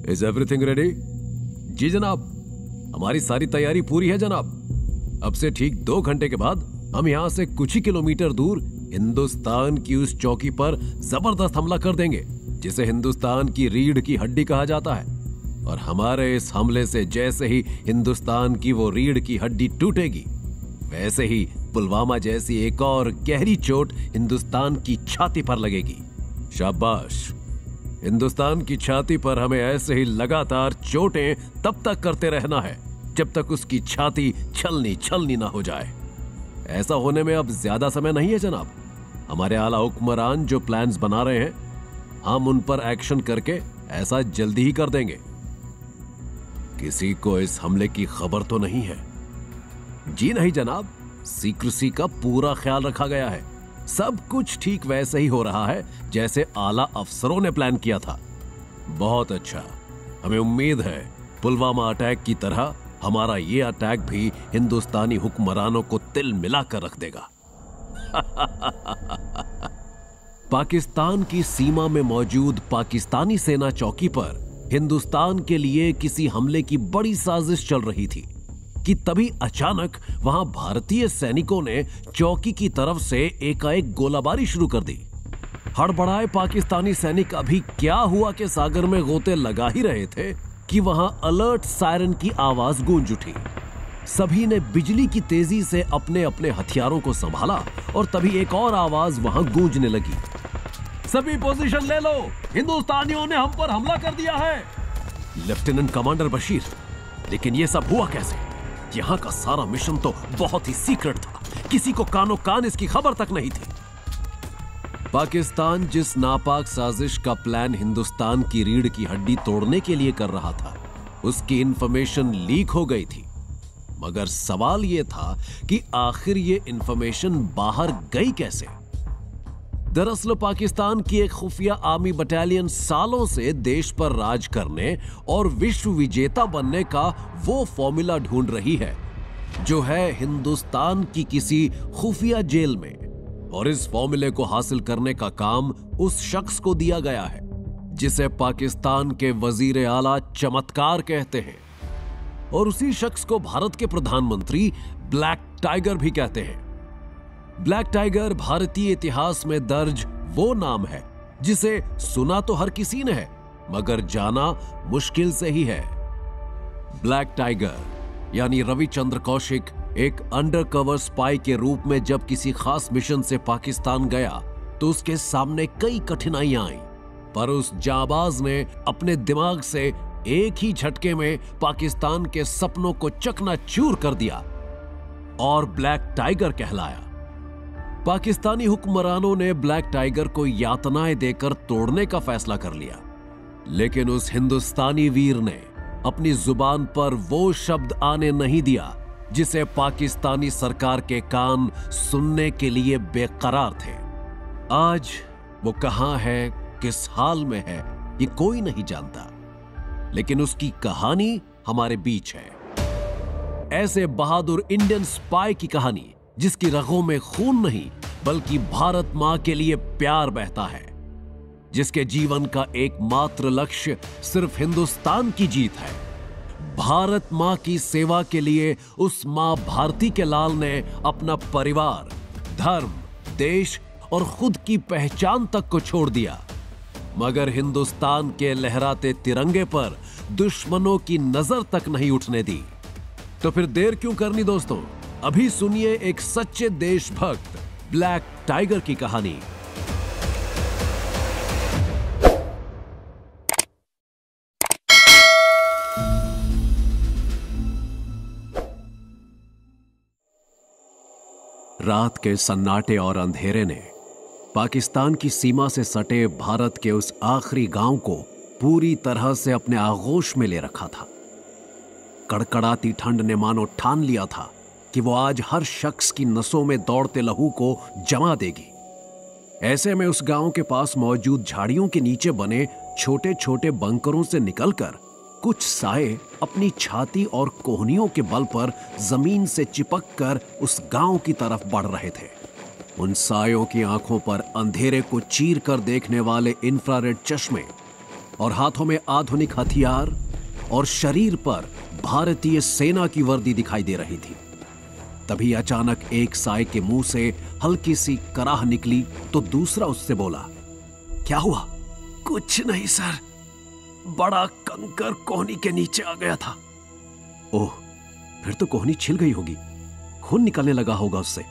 Is everything ready? जी जनाब, हमारी सारी तैयारी पूरी है जनाब। अब से ठीक 2 घंटे के बाद हम यहाँ से कुछ ही किलोमीटर दूर हिंदुस्तान की उस चौकी पर जबरदस्त हमला कर देंगे जिसे हिंदुस्तान की रीढ़ की हड्डी कहा जाता है। और हमारे इस हमले से जैसे ही हिंदुस्तान की वो रीढ़ की हड्डी टूटेगी, वैसे ही पुलवामा जैसी एक और गहरी चोट हिंदुस्तान की छाती पर लगेगी। शाबाश। हिंदुस्तान की छाती पर हमें ऐसे ही लगातार चोटें तब तक करते रहना है जब तक उसकी छाती छलनी छलनी ना हो जाए। ऐसा होने में अब ज्यादा समय नहीं है जनाब। हमारे आला हुक्मरान जो प्लान्स बना रहे हैं, हम उन पर एक्शन करके ऐसा जल्दी ही कर देंगे। किसी को इस हमले की खबर तो नहीं है? जी नहीं जनाब, सीक्रेसी का पूरा ख्याल रखा गया है। सब कुछ ठीक वैसे ही हो रहा है जैसे आला अफसरों ने प्लान किया था। बहुत अच्छा। हमें उम्मीद है पुलवामा अटैक की तरह हमारा ये अटैक भी हिंदुस्तानी हुक्मरानों को तिल मिलाकर रख देगा। पाकिस्तान की सीमा में मौजूद पाकिस्तानी सेना चौकी पर हिंदुस्तान के लिए किसी हमले की बड़ी साजिश चल रही थी कि तभी अचानक वहां भारतीय सैनिकों ने चौकी की तरफ से एकाएक गोलाबारी शुरू कर दी। हड़बड़ाए पाकिस्तानी सैनिक अभी क्या हुआ के सागर में गोते लगा ही रहे थे कि वहां अलर्ट सायरन की आवाज गूंज उठी। सभी ने बिजली की तेजी से अपने अपने हथियारों को संभाला और तभी एक और आवाज वहां गूंजने लगी। सभी पोजीशन ले लो, हिंदुस्तानियों ने हम पर हमला कर दिया है। लेफ्टिनेंट कमांडर बशीर, लेकिन यह सब हुआ कैसे? यहां का सारा मिशन तो बहुत ही सीक्रेट था, किसी को कानो कान इसकी खबर तक नहीं थी। पाकिस्तान जिस नापाक साजिश का प्लान हिंदुस्तान की रीढ़ की हड्डी तोड़ने के लिए कर रहा था, उसकी इंफॉर्मेशन लीक हो गई थी। मगर सवाल यह था कि आखिर ये इंफॉर्मेशन बाहर गई कैसे? दरअसल पाकिस्तान की एक खुफिया आर्मी बटालियन सालों से देश पर राज करने और विश्व विजेता बनने का वो फॉर्मूला ढूंढ रही है जो है हिंदुस्तान की किसी खुफिया जेल में। और इस फॉर्मूले को हासिल करने का काम उस शख्स को दिया गया है जिसे पाकिस्तान के वजीर आला चमत्कार कहते हैं। और उसी शख्स को भारत के प्रधानमंत्री ब्लैक टाइगर भी कहते हैं। ब्लैक टाइगर भारतीय इतिहास में दर्ज वो नाम है जिसे सुना तो हर किसी ने है मगर जाना मुश्किल से ही है। ब्लैक टाइगर यानी रविचंद्र कौशिक एक अंडरकवर स्पाई के रूप में जब किसी खास मिशन से पाकिस्तान गया तो उसके सामने कई कठिनाइयां आईं, पर उस जाबाज ने अपने दिमाग से एक ही झटके में पाकिस्तान के सपनों को चकनाचूर कर दिया और ब्लैक टाइगर कहलाया। पाकिस्तानी हुक्मरानों ने ब्लैक टाइगर को यातनाएं देकर तोड़ने का फैसला कर लिया, लेकिन उस हिंदुस्तानी वीर ने अपनी जुबान पर वो शब्द आने नहीं दिया जिसे पाकिस्तानी सरकार के कान सुनने के लिए बेकरार थे। आज वो कहां है, किस हाल में है, ये कोई नहीं जानता, लेकिन उसकी कहानी हमारे बीच है। ऐसे बहादुर इंडियन स्पाई की कहानी जिसकी रगों में खून नहीं बल्कि भारत मां के लिए प्यार बहता है, जिसके जीवन का एकमात्र लक्ष्य सिर्फ हिंदुस्तान की जीत है। भारत मां की सेवा के लिए उस मां भारती के लाल ने अपना परिवार, धर्म, देश और खुद की पहचान तक को छोड़ दिया, मगर हिंदुस्तान के लहराते तिरंगे पर दुश्मनों की नजर तक नहीं उठने दी। तो फिर देर क्यों करनी दोस्तों, अभी सुनिए एक सच्चे देशभक्त ब्लैक टाइगर की कहानी। रात के सन्नाटे और अंधेरे ने पाकिस्तान की सीमा से सटे भारत के उस आखिरी गांव को पूरी तरह से अपने आगोश में ले रखा था। कड़कड़ाती ठंड ने मानो ठान लिया था कि वो आज हर शख्स की नसों में दौड़ते लहू को जमा देगी। ऐसे में उस गांव के पास मौजूद झाड़ियों के नीचे बने छोटे छोटे बंकरों से निकलकर कुछ साए अपनी छाती और कोहनियों के बल पर जमीन से चिपक कर उस गांव की तरफ बढ़ रहे थे। उन सायों की आंखों पर अंधेरे को चीर कर देखने वाले इंफ्रारेड चश्मे और हाथों में आधुनिक हथियार और शरीर पर भारतीय सेना की वर्दी दिखाई दे रही थी। तभी अचानक एक साय के मुंह से हल्की सी कराह निकली तो दूसरा उससे बोला, क्या हुआ? कुछ नहीं सर, बड़ा कंकर कोहनी के नीचे आ गया था। ओह, फिर तो कोहनी छिल गई होगी, खून निकलने लगा होगा उससे।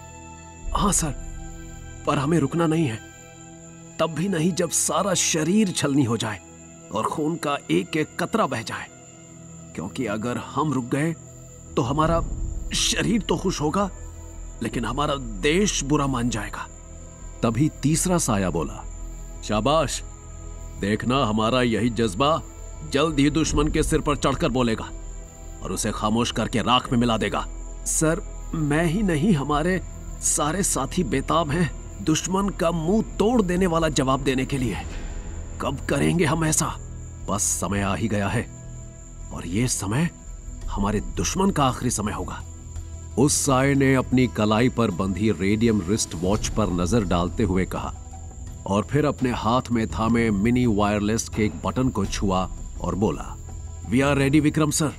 हाँ सर, पर हमें रुकना नहीं है, तब भी नहीं जब सारा शरीर छलनी हो जाए और खून का एक एक कतरा बह जाए, क्योंकि अगर हम रुक गए तो हमारा शरीर तो खुश होगा लेकिन हमारा देश बुरा मान जाएगा। तभी तीसरा साया बोला, शाबाश, देखना हमारा यही जज्बा जल्द ही दुश्मन के सिर पर चढ़कर बोलेगा और उसे खामोश करके राख में मिला देगा। सर, मैं ही नहीं, हमारे सारे साथी बेताब हैं दुश्मन का मुंह तोड़ देने वाला जवाब देने के लिए। कब करेंगे हम ऐसा? बस समय आ ही गया है और यह समय हमारे दुश्मन का आखिरी समय होगा। उस साय ने अपनी कलाई पर बंधी रेडियम रिस्ट वॉच पर नजर डालते हुए कहा और फिर अपने हाथ में थामे मिनी वायरलेस के एक बटन को छुआ और बोला, we are ready Vikram sir.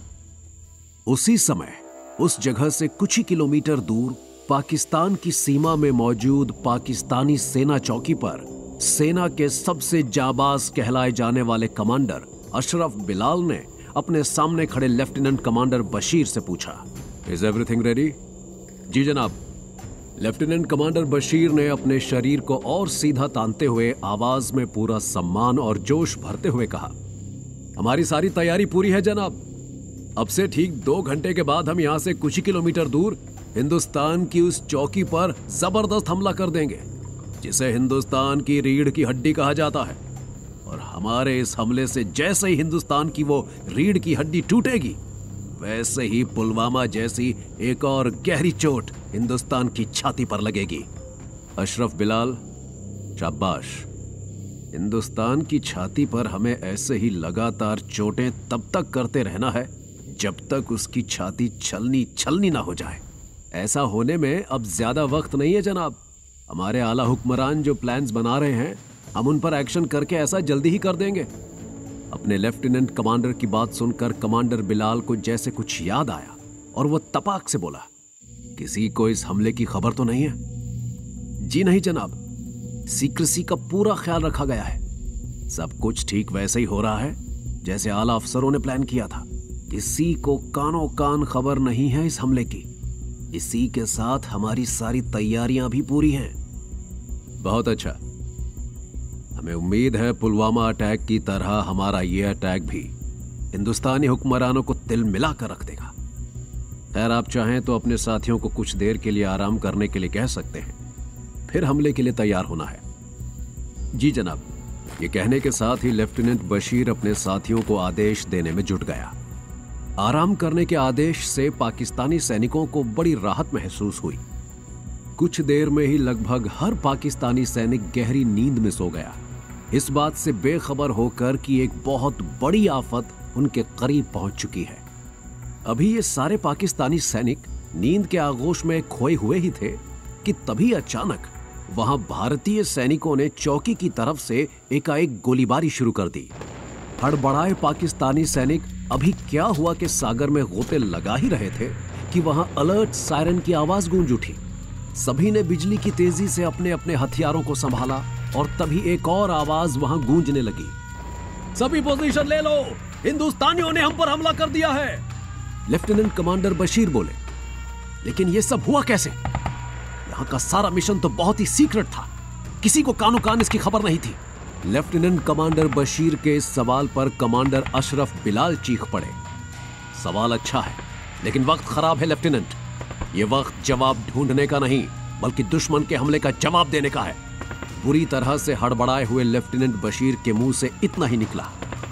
उसी समय उस जगह से कुछ ही किलोमीटर दूर पाकिस्तान की सीमा में मौजूद पाकिस्तानी सेना चौकी पर सेना के सबसे जाबाज कहलाए जाने वाले कमांडर अशरफ बिलाल ने अपने सामने खड़े लेफ्टिनेंट कमांडर बशीर से पूछा, इज एवरीथिंग रेडी? जी जनाब। लेफ्टिनेंट कमांडर बशीर ने अपने शरीर को और सीधा तानते हुए आवाज में पूरा सम्मान और जोश भरते हुए कहा, हमारी सारी तैयारी पूरी है जनाब। अब से ठीक 2 घंटे के बाद हम यहां से कुछ ही किलोमीटर दूर हिंदुस्तान की उस चौकी पर जबरदस्त हमला कर देंगे जिसे हिंदुस्तान की रीढ़ की हड्डी कहा जाता है। और हमारे इस हमले से जैसे ही हिंदुस्तान की वो रीढ़ की हड्डी टूटेगी, वैसे ही पुलवामा जैसी एक और गहरी चोट हिंदुस्तान की छाती पर लगेगी। अशरफ बिलाल, शाबाश। हिंदुस्तान की छाती पर हमें ऐसे ही लगातार चोटें तब तक करते रहना है जब तक उसकी छाती छलनी छलनी ना हो जाए। ऐसा होने में अब ज्यादा वक्त नहीं है जनाब। हमारे आला हुक्मरान जो प्लान्स बना रहे हैं, हम उन पर एक्शन करके ऐसा जल्दी ही कर देंगे। अपने लेफ्टिनेंट कमांडर की बात सुनकर कमांडर बिलाल को जैसे कुछ याद आया और वह तपाक से बोला, किसी को इस हमले की खबर तो नहीं है? जी नहीं जनाब, सीक्रेसी का पूरा ख्याल रखा गया है। सब कुछ ठीक वैसे ही हो रहा है जैसे आला अफसरों ने प्लान किया था। किसी को कानो कान खबर नहीं है इस हमले की। इसी के साथ हमारी सारी तैयारियां भी पूरी हैं। बहुत अच्छा। हमें उम्मीद है पुलवामा अटैक की तरह हमारा यह अटैक भी हिंदुस्तानी हुक्मरानों को तिल मिला कर रख देगा। खैर, आप चाहें तो अपने साथियों को कुछ देर के लिए आराम करने के लिए कह सकते हैं, फिर हमले के लिए तैयार होना है। जी जनाब। ये कहने के साथ ही लेफ्टिनेंट बशीर अपने साथियों को आदेश देने में जुट गया। आराम करने के आदेश से पाकिस्तानी सैनिकों को बड़ी राहत महसूस हुई। कुछ देर में ही लगभग हर पाकिस्तानी सैनिक गहरी नींद में सो गया, इस बात से बेखबर होकर कि एक बहुत बड़ी आफत उनके करीब पहुंच चुकी है। अभी ये सारे पाकिस्तानी सैनिक नींद के आगोश में खोए हुए ही थे कि तभी अचानक वहां भारतीय सैनिकों ने चौकी की तरफ से एकाएक गोलीबारी शुरू कर दी। हड़बड़ाए पाकिस्तानी सैनिक अभी क्या हुआ के सागर में गोते लगा ही रहे थे कि वहां अलर्ट सायरन की आवाज गूंज उठी। सभी ने बिजली की तेजी से अपने अपने हथियारों को संभाला और तभी एक और आवाज वहां गूंजने लगी, सभी पोजीशन ले लो, हिंदुस्तानियों ने हम पर हमला कर दिया है। लेफ्टिनेंट कमांडर बशीर बोले, लेकिन यह सब हुआ कैसे? यहां का सारा मिशन तो बहुत ही सीक्रेट था, किसी को कानो कान इसकी खबर नहीं थी। लेफ्टिनेंट कमांडर बशीर के इस सवाल पर कमांडर अशरफ बिलाल चीख पड़े, सवाल अच्छा है लेकिन वक्त खराब है लेफ्टिनेंट। यह वक्त जवाब ढूंढने का नहीं बल्कि दुश्मन के हमले का जवाब देने का है। बुरी तरह से हड़बड़ाए हुए लेफ्टिनेंट बशीर के मुंह से इतना ही निकला,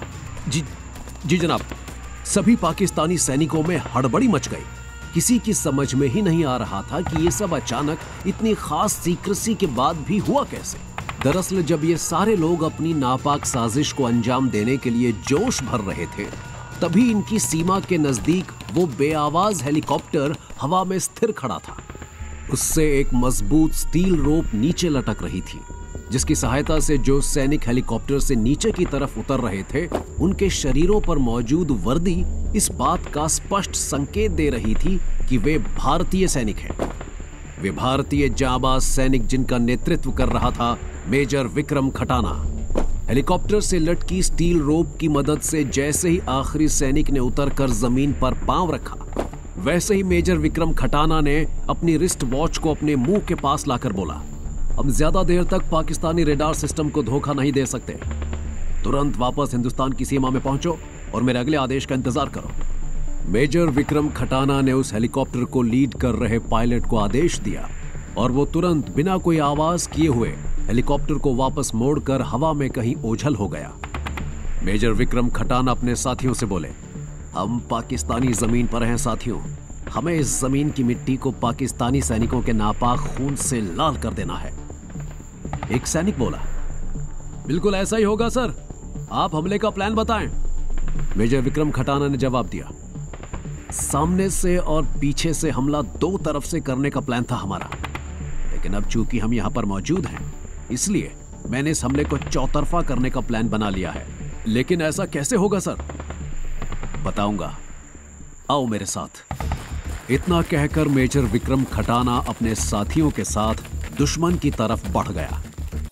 जी जनाब। सभी पाकिस्तानी सैनिकों में हड़बड़ी मच गई। किसी की समझ में ही नहीं आ रहा था कि यह सब अचानक इतनी खास सीक्रेसी के बाद भी हुआ कैसे। दरअसल जब ये सारे लोग अपनी नापाक साजिश को अंजाम देने के लिए जोश भर रहे थे, तभी इनकी सीमा के नजदीक वो बेआवाज हेलीकॉप्टर हवा में स्थिर खड़ा था। उससे एक मजबूत स्टील रोप नीचे लटक रही थी। जिसकी सहायता से जो सैनिक हेलीकॉप्टर से नीचे की तरफ उतर रहे थे, उनके शरीरों पर मौजूद वर्दी इस बात का स्पष्ट संकेत दे रही थी कि वे भारतीय सैनिक हैं। वे भारतीय जांबाज सैनिक जिनका नेतृत्व कर रहा था मेजर विक्रम खटाना। हेलीकॉप्टर से लटकी स्टील रोप की मदद से जैसे ही आखिरी सैनिक ने उतरकर जमीन पर पांव रखा, वैसे ही मेजर विक्रम खटाना ने अपनी रिस्ट वॉच को अपने मुंह के पास लाकर बोला, अब ज्यादा देर तक पाकिस्तानी रेडार सिस्टम को धोखा नहीं दे सकते। तुरंत वापस हिंदुस्तान की सीमा में पहुंचो और मेरे अगले आदेश का इंतजार करो। मेजर विक्रम खटाना ने उस हेलीकॉप्टर को लीड कर रहे पायलट को आदेश दिया और वो तुरंत बिना कोई आवाज किए हुए हेलीकॉप्टर को वापस मोड़कर हवा में कहीं ओझल हो गया। मेजर विक्रम खटाना अपने साथियों से बोले, हम पाकिस्तानी जमीन पर हैं साथियों, हमें इस जमीन की मिट्टी को पाकिस्तानी सैनिकों के नापाक खून से लाल कर देना है। एक सैनिक बोला, बिल्कुल ऐसा ही होगा सर, आप हमले का प्लान बताएं। मेजर विक्रम खटाना ने जवाब दिया, सामने से और पीछे से हमला दो तरफ से करने का प्लान था हमारा, लेकिन अब चूंकि हम यहां पर मौजूद हैं, इसलिए मैंने इस हमले को चौतरफा करने का प्लान बना लिया है। लेकिन ऐसा कैसे होगा सर? बताऊंगा, आओ मेरे साथ। इतना कहकर मेजर विक्रम खटाना अपने साथियों के साथ दुश्मन की तरफ बढ़ गया।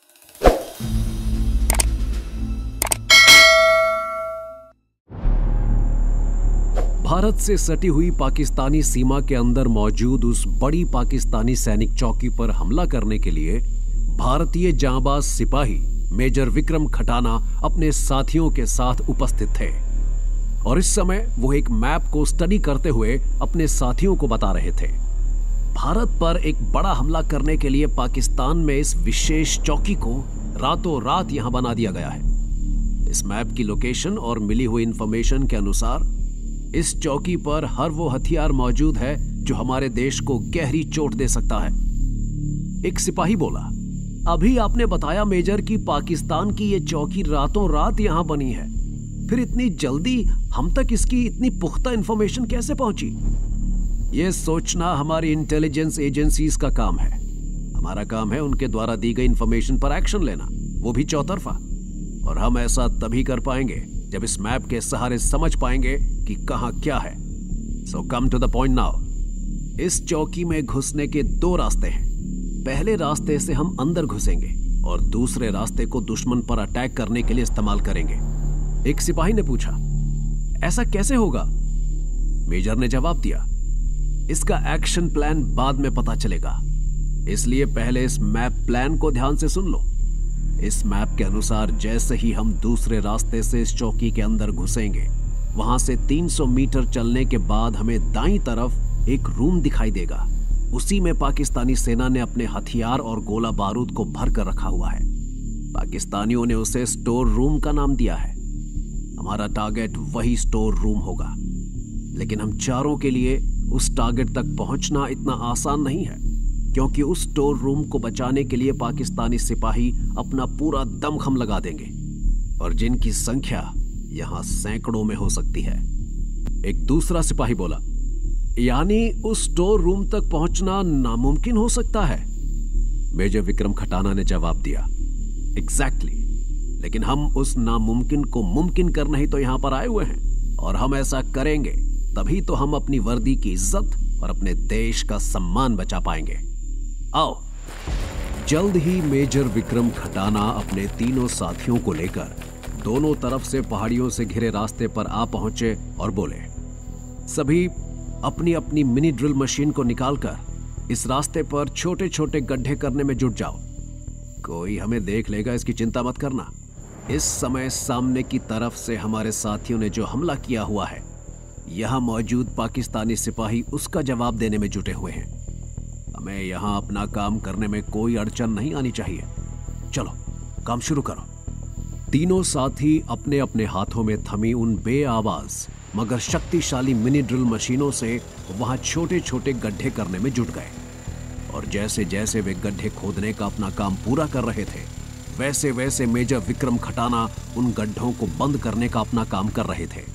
भारत से सटी हुई पाकिस्तानी सीमा के अंदर मौजूद उस बड़ी पाकिस्तानी सैनिक चौकी पर हमला करने के लिए भारतीय जांबाज सिपाही मेजर विक्रम खटाना अपने साथियों के साथ उपस्थित थे और इस समय वो एक मैप को स्टडी करते हुए अपने साथियों को बता रहे थे। भारत पर एक बड़ा हमला करने के लिए पाकिस्तान में इस विशेष चौकी को रातों रात यहां बना दिया गया है। इस मैप की लोकेशन और मिली हुई इंफॉर्मेशन के अनुसार इस चौकी पर हर वो हथियार मौजूद है जो हमारे देश को गहरी चोट दे सकता है। एक सिपाही बोला, अभी आपने बताया मेजर कि पाकिस्तान की ये चौकी रातों रात यहां बनी है, फिर इतनी जल्दी हम तक इसकी इतनी पुख्ता इंफॉर्मेशन कैसे पहुंची? यह सोचना हमारी इंटेलिजेंस एजेंसीज का काम है। हमारा काम है उनके द्वारा दी गई इंफॉर्मेशन पर एक्शन लेना, वो भी चौतरफा। और हम ऐसा तभी कर पाएंगे जब इस मैप के सहारे समझ पाएंगे कि कहां क्या है। So come to the point now. इस चौकी में घुसने के दो रास्ते हैं। पहले रास्ते से हम अंदर घुसेंगे और दूसरे रास्ते को दुश्मन पर अटैक करने के लिए इस्तेमाल करेंगे। एक सिपाही ने पूछा, ऐसा कैसे होगा? मेजर ने जवाब दिया, इसका एक्शन प्लान बाद में पता चलेगा, इसलिए पहले इस मैप प्लान को ध्यान से सुन लो। इस मैप के अनुसार जैसे ही हम दूसरे रास्ते से इस चौकी के अंदर घुसेंगे, वहां से 300 मीटर चलने के बाद हमें दाईं तरफ एक रूम दिखाई देगा। उसी में पाकिस्तानी सेना ने अपने हथियार और गोला बारूद को भर कर रखा हुआ है। पाकिस्तानियों ने उसे स्टोर रूम का नाम दिया है। हमारा टारगेट वही स्टोर रूम होगा, लेकिन हम चारों के लिए उस टारगेट तक पहुंचना इतना आसान नहीं है, क्योंकि उस स्टोर रूम को बचाने के लिए पाकिस्तानी सिपाही अपना पूरा दमखम लगा देंगे और जिनकी संख्या यहां सैकड़ों में हो सकती है। एक दूसरा सिपाही बोला, यानी उस स्टोर रूम तक पहुंचना नामुमकिन हो सकता है? मेजर विक्रम खटाना ने जवाब दिया, एग्जैक्टली। लेकिन हम उस नामुमकिन को मुमकिन करने ही तो यहां पर आए हुए हैं, और हम ऐसा करेंगे तभी तो हम अपनी वर्दी की इज्जत और अपने देश का सम्मान बचा पाएंगे। आओ। जल्द ही मेजर विक्रम खटाना अपने तीनों साथियों को लेकर दोनों तरफ से पहाड़ियों से घिरे रास्ते पर आ पहुंचे और बोले, सभी अपनी अपनी मिनी ड्रिल मशीन को निकालकर इस रास्ते पर छोटे छोटे गड्ढे करने में जुट जाओ। कोई हमें देख लेगा इसकी चिंता मत करना। इस समय सामने की तरफ से हमारे साथियों ने जो हमला किया हुआ है, यहां मौजूद पाकिस्तानी सिपाही उसका जवाब देने में जुटे हुए हैं। हमें यहां अपना काम करने में कोई अड़चन नहीं आनी चाहिए। चलो काम शुरू करो। तीनों साथी अपने अपने हाथों में थमी उन बेआवाज मगर शक्तिशाली मिनी ड्रिल मशीनों से वहां छोटे छोटे गड्ढे करने में जुट गए, और जैसे जैसे वे गड्ढे खोदने का अपना काम पूरा कर रहे थे, वैसे वैसे मेजर विक्रम खटाना उन गड्ढों को बंद करने का अपना काम कर रहे थे।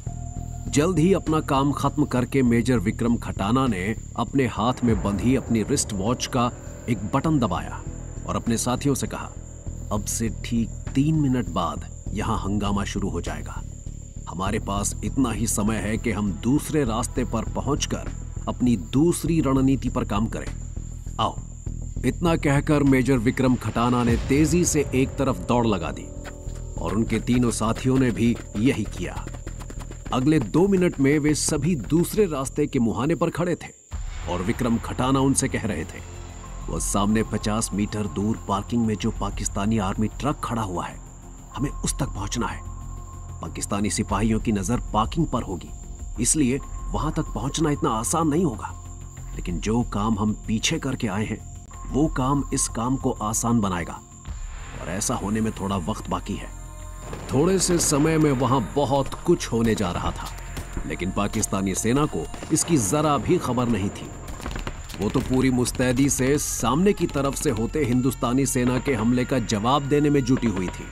जल्द ही अपना काम खत्म करके मेजर विक्रम खटाना ने अपने हाथ में बंधी अपनी रिस्ट वॉच का एक बटन दबाया और अपने साथियों से कहा, अब से ठीक 3 मिनट बाद यहां हंगामा शुरू हो जाएगा। हमारे पास इतना ही समय है कि हम दूसरे रास्ते पर पहुंचकर अपनी दूसरी रणनीति पर काम करें। आओ। इतना कहकर मेजर विक्रम खटाना ने तेजी से एक तरफ दौड़ लगा दी और उनके तीनों साथियों ने भी यही किया। अगले 2 मिनट में वे सभी दूसरे रास्ते के मुहाने पर खड़े थे और विक्रम खटाना उनसे कह रहे थे, वो सामने 50 मीटर दूर पार्किंग में जो पाकिस्तानी आर्मी ट्रक खड़ा हुआ है, हमें उस तक पहुंचना है। पाकिस्तानी सिपाहियों की नजर पार्किंग पर होगी, इसलिए वहां तक पहुंचना इतना आसान नहीं होगा। लेकिन जो काम हम पीछे करके आए हैं, वो काम इस काम को आसान बनाएगा और ऐसा होने में थोड़ा वक्त बाकी है। थोड़े से समय में वहां बहुत कुछ होने जा रहा था, लेकिन पाकिस्तानी सेना को इसकी जरा भी खबर नहीं थी। वो तो पूरी मुस्तैदी से सामने की तरफ से होते हिंदुस्तानी सेना के हमले का जवाब देने में जुटी हुई थी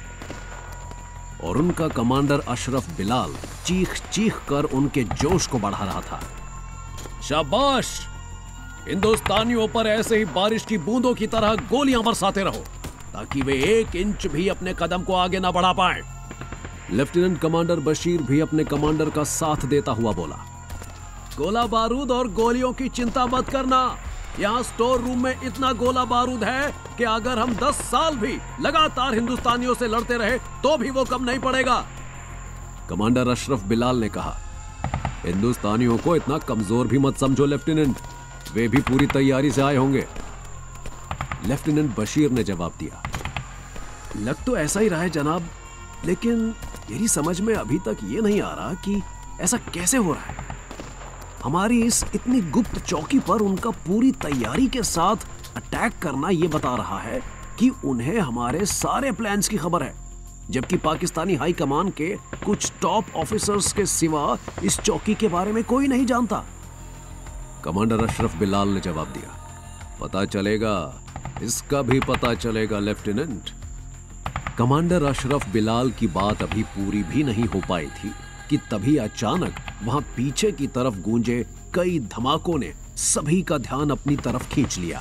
और उनका कमांडर अशरफ बिलाल चीख चीख कर उनके जोश को बढ़ा रहा था। शाबाश! हिंदुस्तानियों पर ऐसे ही बारिश की बूंदों की तरह गोलियां बरसाते रहो ताकि वे 1 इंच भी अपने कदम को आगे ना बढ़ा पाए। लेफ्टिनेंट कमांडर बशीर भी अपने कमांडर का साथ देता हुआ बोला, गोला बारूद और गोलियों की चिंता मत करना। यहाँ स्टोर रूम में इतना गोला बारूद है कि अगर हम 10 साल भी लगातार हिंदुस्तानियों से लड़ते रहे तो भी वो कम नहीं पड़ेगा। कमांडर अशरफ बिलाल ने कहा, हिंदुस्तानियों को इतना कमजोर भी मत समझो लेफ्टिनेंट, वे भी पूरी तैयारी से आए होंगे। लेफ्टिनेंट बशीर ने जवाब दिया, लग तो ऐसा ही रहा है जनाब, लेकिन मेरी समझ में अभी तक ये नहीं आ रहा कि ऐसा कैसे हो रहा है। हमारी इस इतनी गुप्त चौकी पर उनका पूरी तैयारी के साथ अटैक करना ये बता रहा है कि उन्हें हमारे सारे प्लान्स की खबर है, जबकि पाकिस्तानी हाई कमान के कुछ टॉप ऑफिसर्स के सिवा इस चौकी के बारे में कोई नहीं जानता। कमांडर अशरफ बिलाल ने जवाब दिया, पता चलेगा, इसका भी पता चलेगा लेफ्टिनेंट। कमांडर अशरफ बिलाल की बात अभी पूरी भी नहीं हो पाई थी कि तभी अचानक वहां पीछे की तरफ गूंजे कई धमाकों ने सभी का ध्यान अपनी तरफ खींच लिया।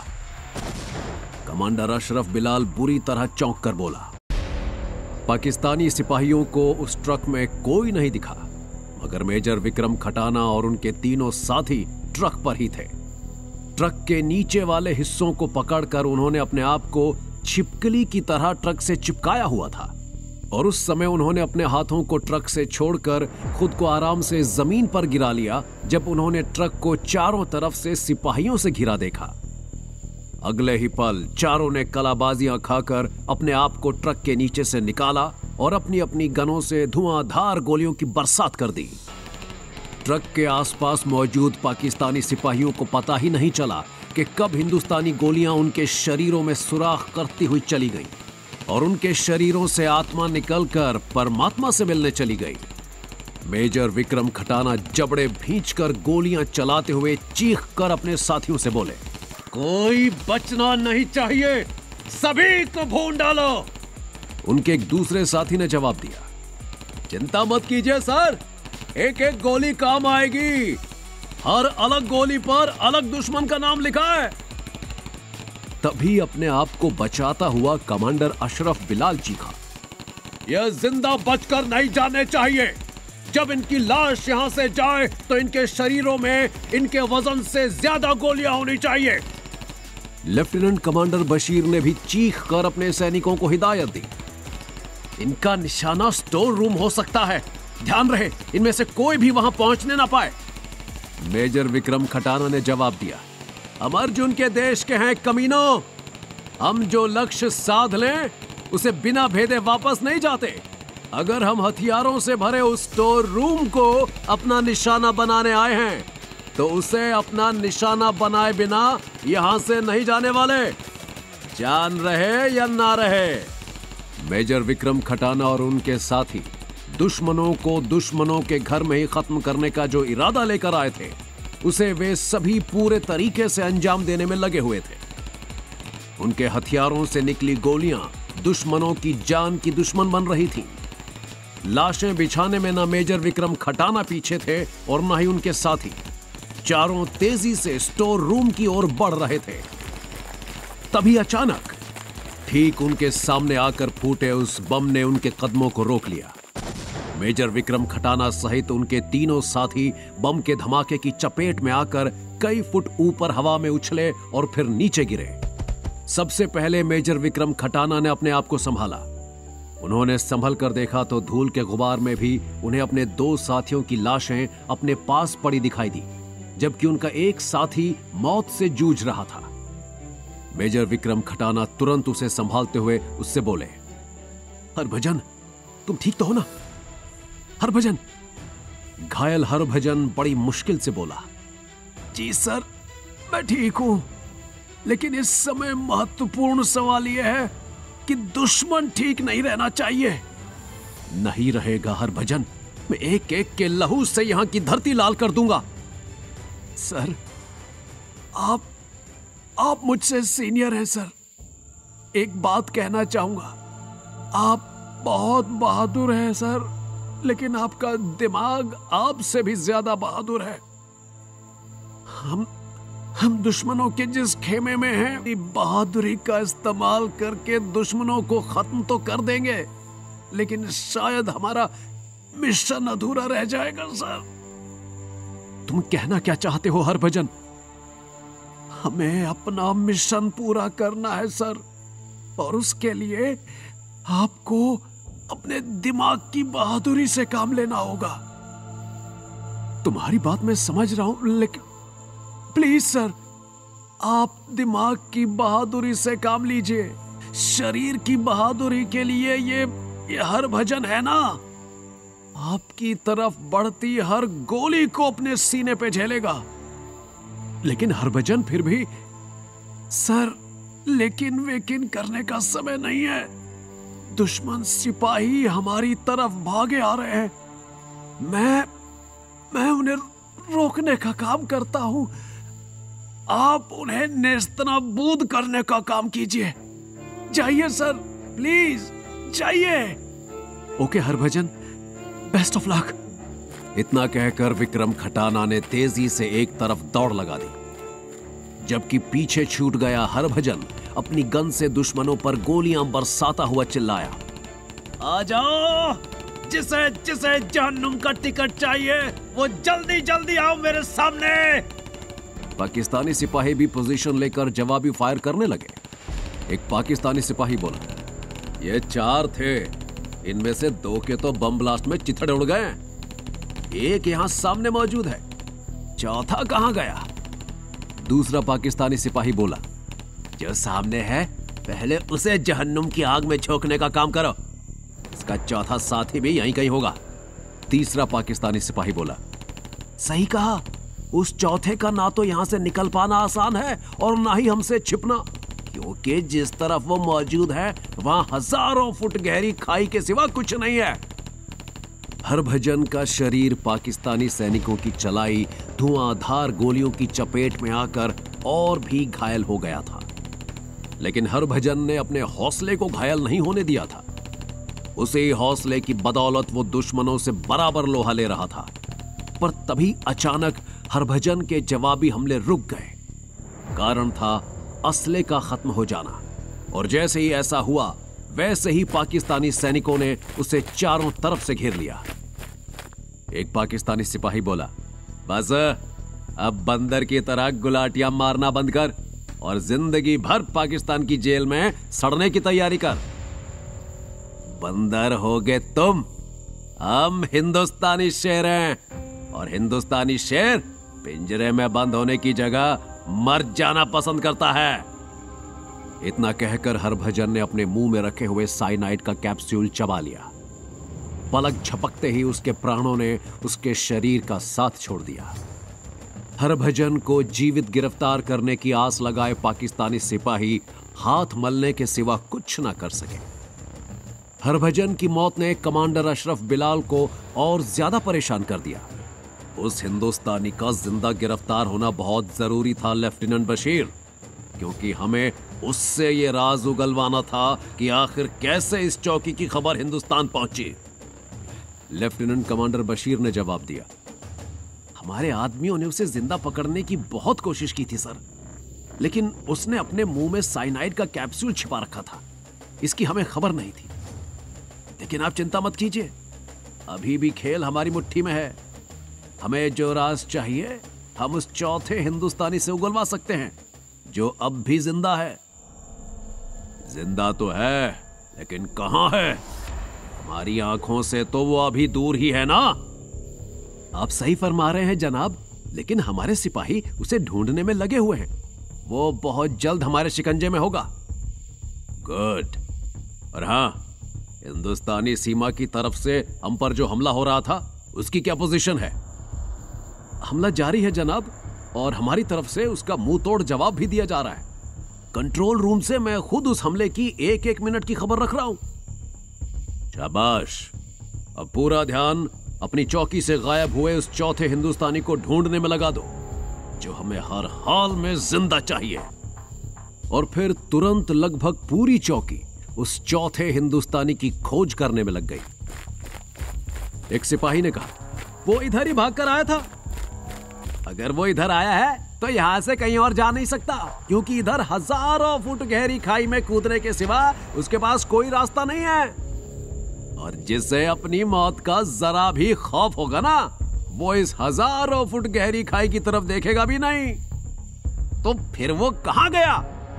कमांडर अशरफ बिलाल बुरी तरह चौंक कर बोला। पाकिस्तानी सिपाहियों को उस ट्रक में कोई नहीं दिखा, मगर मेजर विक्रम खटाना और उनके तीनों साथी ट्रक पर ही थे। ट्रक के नीचे वाले हिस्सों को पकड़कर उन्होंने अपने आप को छिपकली की तरह ट्रक से चिपकाया हुआ था और उस समय उन्होंने अपने हाथों को ट्रक से छोड़कर खुद को आराम से जमीन पर गिरा लिया जब उन्होंने ट्रक को चारों तरफ से सिपाहियों से घिरा देखा। अगले ही पल चारों ने कलाबाजियां खाकर अपने आप को ट्रक के नीचे से निकाला और अपनी अपनी गनों से धुआंधार गोलियों की बरसात कर दी। ट्रक के आसपास मौजूद पाकिस्तानी सिपाहियों को पता ही नहीं चला कि कब हिंदुस्तानी गोलियां उनके शरीरों में सुराख करती हुई चली गईं और उनके शरीरों से आत्मा निकलकर परमात्मा से मिलने चली गई। मेजर विक्रम खटाना जबड़े भींचकर गोलियां चलाते हुए चीख कर अपने साथियों से बोले, कोई बचना नहीं चाहिए, सभी को भून डालो। उनके एक दूसरे साथी ने जवाब दिया, चिंता मत कीजिए सर, एक एक गोली काम आएगी, हर अलग गोली पर अलग दुश्मन का नाम लिखा है। तभी अपने आप को बचाता हुआ कमांडर अशरफ बिलाल चीखा, यह जिंदा बचकर नहीं जाने चाहिए। जब इनकी लाश यहां से जाए तो इनके शरीरों में इनके वजन से ज्यादा गोलियां होनी चाहिए। लेफ्टिनेंट कमांडर बशीर ने भी चीख कर अपने सैनिकों को हिदायत दी, इनका निशाना स्टोर रूम हो सकता है, ध्यान रहे इनमें से कोई भी वहां पहुंचने ना पाए। मेजर विक्रम खटाना ने जवाब दिया, हम अर्जुन के देश के हैं कमीनों, हम जो लक्ष्य साध लें उसे बिना भेदे वापस नहीं जाते। अगर हम हथियारों से भरे उस स्टोर रूम को अपना निशाना बनाने आए हैं तो उसे अपना निशाना बनाए बिना यहां से नहीं जाने वाले, जान रहे या ना रहे। मेजर विक्रम खटाना और उनके साथी दुश्मनों को दुश्मनों के घर में ही खत्म करने का जो इरादा लेकर आए थे उसे वे सभी पूरे तरीके से अंजाम देने में लगे हुए थे। उनके हथियारों से निकली गोलियां दुश्मनों की जान की दुश्मन बन रही थीं। लाशें बिछाने में न मेजर विक्रम खटाना पीछे थे और न ही उनके साथी। चारों तेजी से स्टोर रूम की ओर बढ़ रहे थे। तभी अचानक ठीक उनके सामने आकर फूटे उस बम ने उनके कदमों को रोक लिया। मेजर विक्रम खटाना सहित उनके तीनों साथी बम के धमाके की चपेट में आकर कई फुट ऊपर हवा में उछले और फिर नीचे गिरे। सबसे पहले मेजर विक्रम खटाना ने अपने आप को संभाला। उन्होंने संभल कर देखा तो धूल के गुबार में भी उन्हें अपने दो साथियों की लाशें अपने पास पड़ी दिखाई दी, जबकि उनका एक साथी मौत से जूझ रहा था। मेजर विक्रम खटाना तुरंत उसे संभालते हुए उससे बोले, हरभजन, तुम ठीक तो हो ना? हरभजन। घायल हरभजन बड़ी मुश्किल से बोला, जी सर, मैं ठीक हूं, लेकिन इस समय महत्वपूर्ण सवाल यह है कि दुश्मन ठीक नहीं रहना चाहिए। नहीं रहेगा हरभजन, मैं एक एक के लहू से यहां की धरती लाल कर दूंगा। सर, आप मुझसे सीनियर हैं सर। एक बात कहना चाहूंगा, आप बहुत बहादुर हैं सर, लेकिन आपका दिमाग आपसे भी ज्यादा बहादुर है। हम दुश्मनों के जिस खेमे में हैं, बहादुरी का इस्तेमाल करके दुश्मनों को खत्म तो कर देंगे, लेकिन शायद हमारा मिशन अधूरा रह जाएगा सर। तुम कहना क्या चाहते हो हरभजन? हमें अपना मिशन पूरा करना है सर, और उसके लिए आपको अपने दिमाग की बहादुरी से काम लेना होगा। तुम्हारी बात मैं समझ रहा हूं, लेकिन प्लीज सर, आप दिमाग की बहादुरी से काम लीजिए। शरीर की बहादुरी के लिए ये हरभजन है ना, आपकी तरफ बढ़ती हर गोली को अपने सीने पे झेलेगा। लेकिन हरभजन फिर भी सर, लेकिन वेकिन करने का समय नहीं है। दुश्मन सिपाही हमारी तरफ भागे आ रहे हैं। मैं उन्हें रोकने का काम करता हूं, आप उन्हें नेस्तनाबूद करने का काम कीजिए। जाइए सर, प्लीज जाइए। Okay Harbhajan, best of luck. इतना कहकर विक्रम खटाना ने तेजी से एक तरफ दौड़ लगा दी, जबकि पीछे छूट गया हरभजन अपनी गन से दुश्मनों पर गोलियां बरसाता हुआ चिल्लाया, आ जाओ, जिसे जिसे जहन्नुम का टिकट चाहिए वो जल्दी जल्दी आओ मेरे सामने। पाकिस्तानी सिपाही भी पोजीशन लेकर जवाबी फायर करने लगे। एक पाकिस्तानी सिपाही बोला, ये 4 थे, इनमें से 2 के तो बम ब्लास्ट में चिथड़े उड़ गए, एक यहां सामने मौजूद है, चौथा कहां गया? दूसरा पाकिस्तानी सिपाही बोला, जो सामने है पहले उसे जहन्नुम की आग में झोंकने का काम करो, इसका चौथा साथी भी यहीं कहीं होगा। तीसरा पाकिस्तानी सिपाही बोला, सही कहा, उस चौथे का ना तो यहां से निकल पाना आसान है और ना ही हमसे छिपना, क्योंकि जिस तरफ वो मौजूद है वहां हजारों फुट गहरी खाई के सिवा कुछ नहीं है। हरभजन का शरीर पाकिस्तानी सैनिकों की चलाई धुआंधार गोलियों की चपेट में आकर और भी घायल हो गया था, लेकिन हरभजन ने अपने हौसले को घायल नहीं होने दिया था। उसी हौसले की बदौलत वो दुश्मनों से बराबर लोहा ले रहा था। पर तभी अचानक हरभजन के जवाबी हमले रुक गए। कारण था असले का खत्म हो जाना, और जैसे ही ऐसा हुआ वैसे ही पाकिस्तानी सैनिकों ने उसे चारों तरफ से घेर लिया। एक पाकिस्तानी सिपाही बोला, बस अब बंदर की तरह गुलाटियां मारना बंद कर और जिंदगी भर पाकिस्तान की जेल में सड़ने की तैयारी कर। बंदर होगे तुम, हम हिंदुस्तानी शेर हैं, और हिंदुस्तानी शेर पिंजरे में बंद होने की जगह मर जाना पसंद करता है। इतना कहकर हरभजन ने अपने मुंह में रखे हुए साइनाइड का कैप्सूल चबा लिया। पलक झपकते ही उसके प्राणों ने उसके शरीर का साथ छोड़ दिया। हरभजन को जीवित गिरफ्तार करने की आस लगाए पाकिस्तानी सिपाही हाथ मलने के सिवा कुछ ना कर सके। हरभजन की मौत ने कमांडर अशरफ बिलाल को और ज्यादा परेशान कर दिया। उस हिंदुस्तानी का जिंदा गिरफ्तार होना बहुत जरूरी था लेफ्टिनेंट बशीर, क्योंकि हमें उससे यह राज उगलवाना था कि आखिर कैसे इस चौकी की खबर हिंदुस्तान पहुंची। लेफ्टिनेंट कमांडर बशीर ने जवाब दिया, हमारे आदमियों ने उसे जिंदा पकड़ने की बहुत कोशिश की थी सर, लेकिन उसने अपने मुंह में साइनाइड का कैप्सूल छिपा रखा था, इसकी हमें खबर नहीं थी। लेकिन आप चिंता मत कीजिए, अभी भी खेल हमारी मुट्ठी में है। हमें जो राज चाहिए हम उस चौथे हिंदुस्तानी से उगलवा सकते हैं जो अब भी जिंदा है। जिंदा तो है, लेकिन कहां है? हमारी आंखों से तो वो अभी दूर ही है ना। आप सही फरमा रहे हैं जनाब, लेकिन हमारे सिपाही उसे ढूंढने में लगे हुए हैं। वो बहुत जल्द हमारे शिकंजे में होगा। गुड। और हां, हिंदुस्तानी सीमा की तरफ से हम पर जो हमला हो रहा था उसकी क्या पोजीशन है? हमला जारी है जनाब, और हमारी तरफ से उसका मुंह तोड़ जवाब भी दिया जा रहा है। कंट्रोल रूम से मैं खुद उस हमले की एक एक मिनट की खबर रख रहा हूं। शाबाश। अब पूरा ध्यान अपनी चौकी से गायब हुए उस चौथे हिंदुस्तानी को ढूंढने में लगा दो जो हमें हर हाल में जिंदा चाहिए। और फिर तुरंत लगभग पूरी चौकी उस चौथे हिंदुस्तानी की खोज करने में लग गई। एक सिपाही ने कहा, वो इधर ही भागकर आया था। अगर वो इधर आया है तो यहां से कहीं और जा नहीं सकता, क्योंकि इधर हजारों फुट गहरी खाई में कूदने के सिवा उसके पास कोई रास्ता नहीं है। और जिसे अपनी मौत का जरा भी खौफ होगा ना, वो इस हजारों फुट गहरी खाई की तरफ देखेगा भी नहीं। तो फिर वो कहां गया?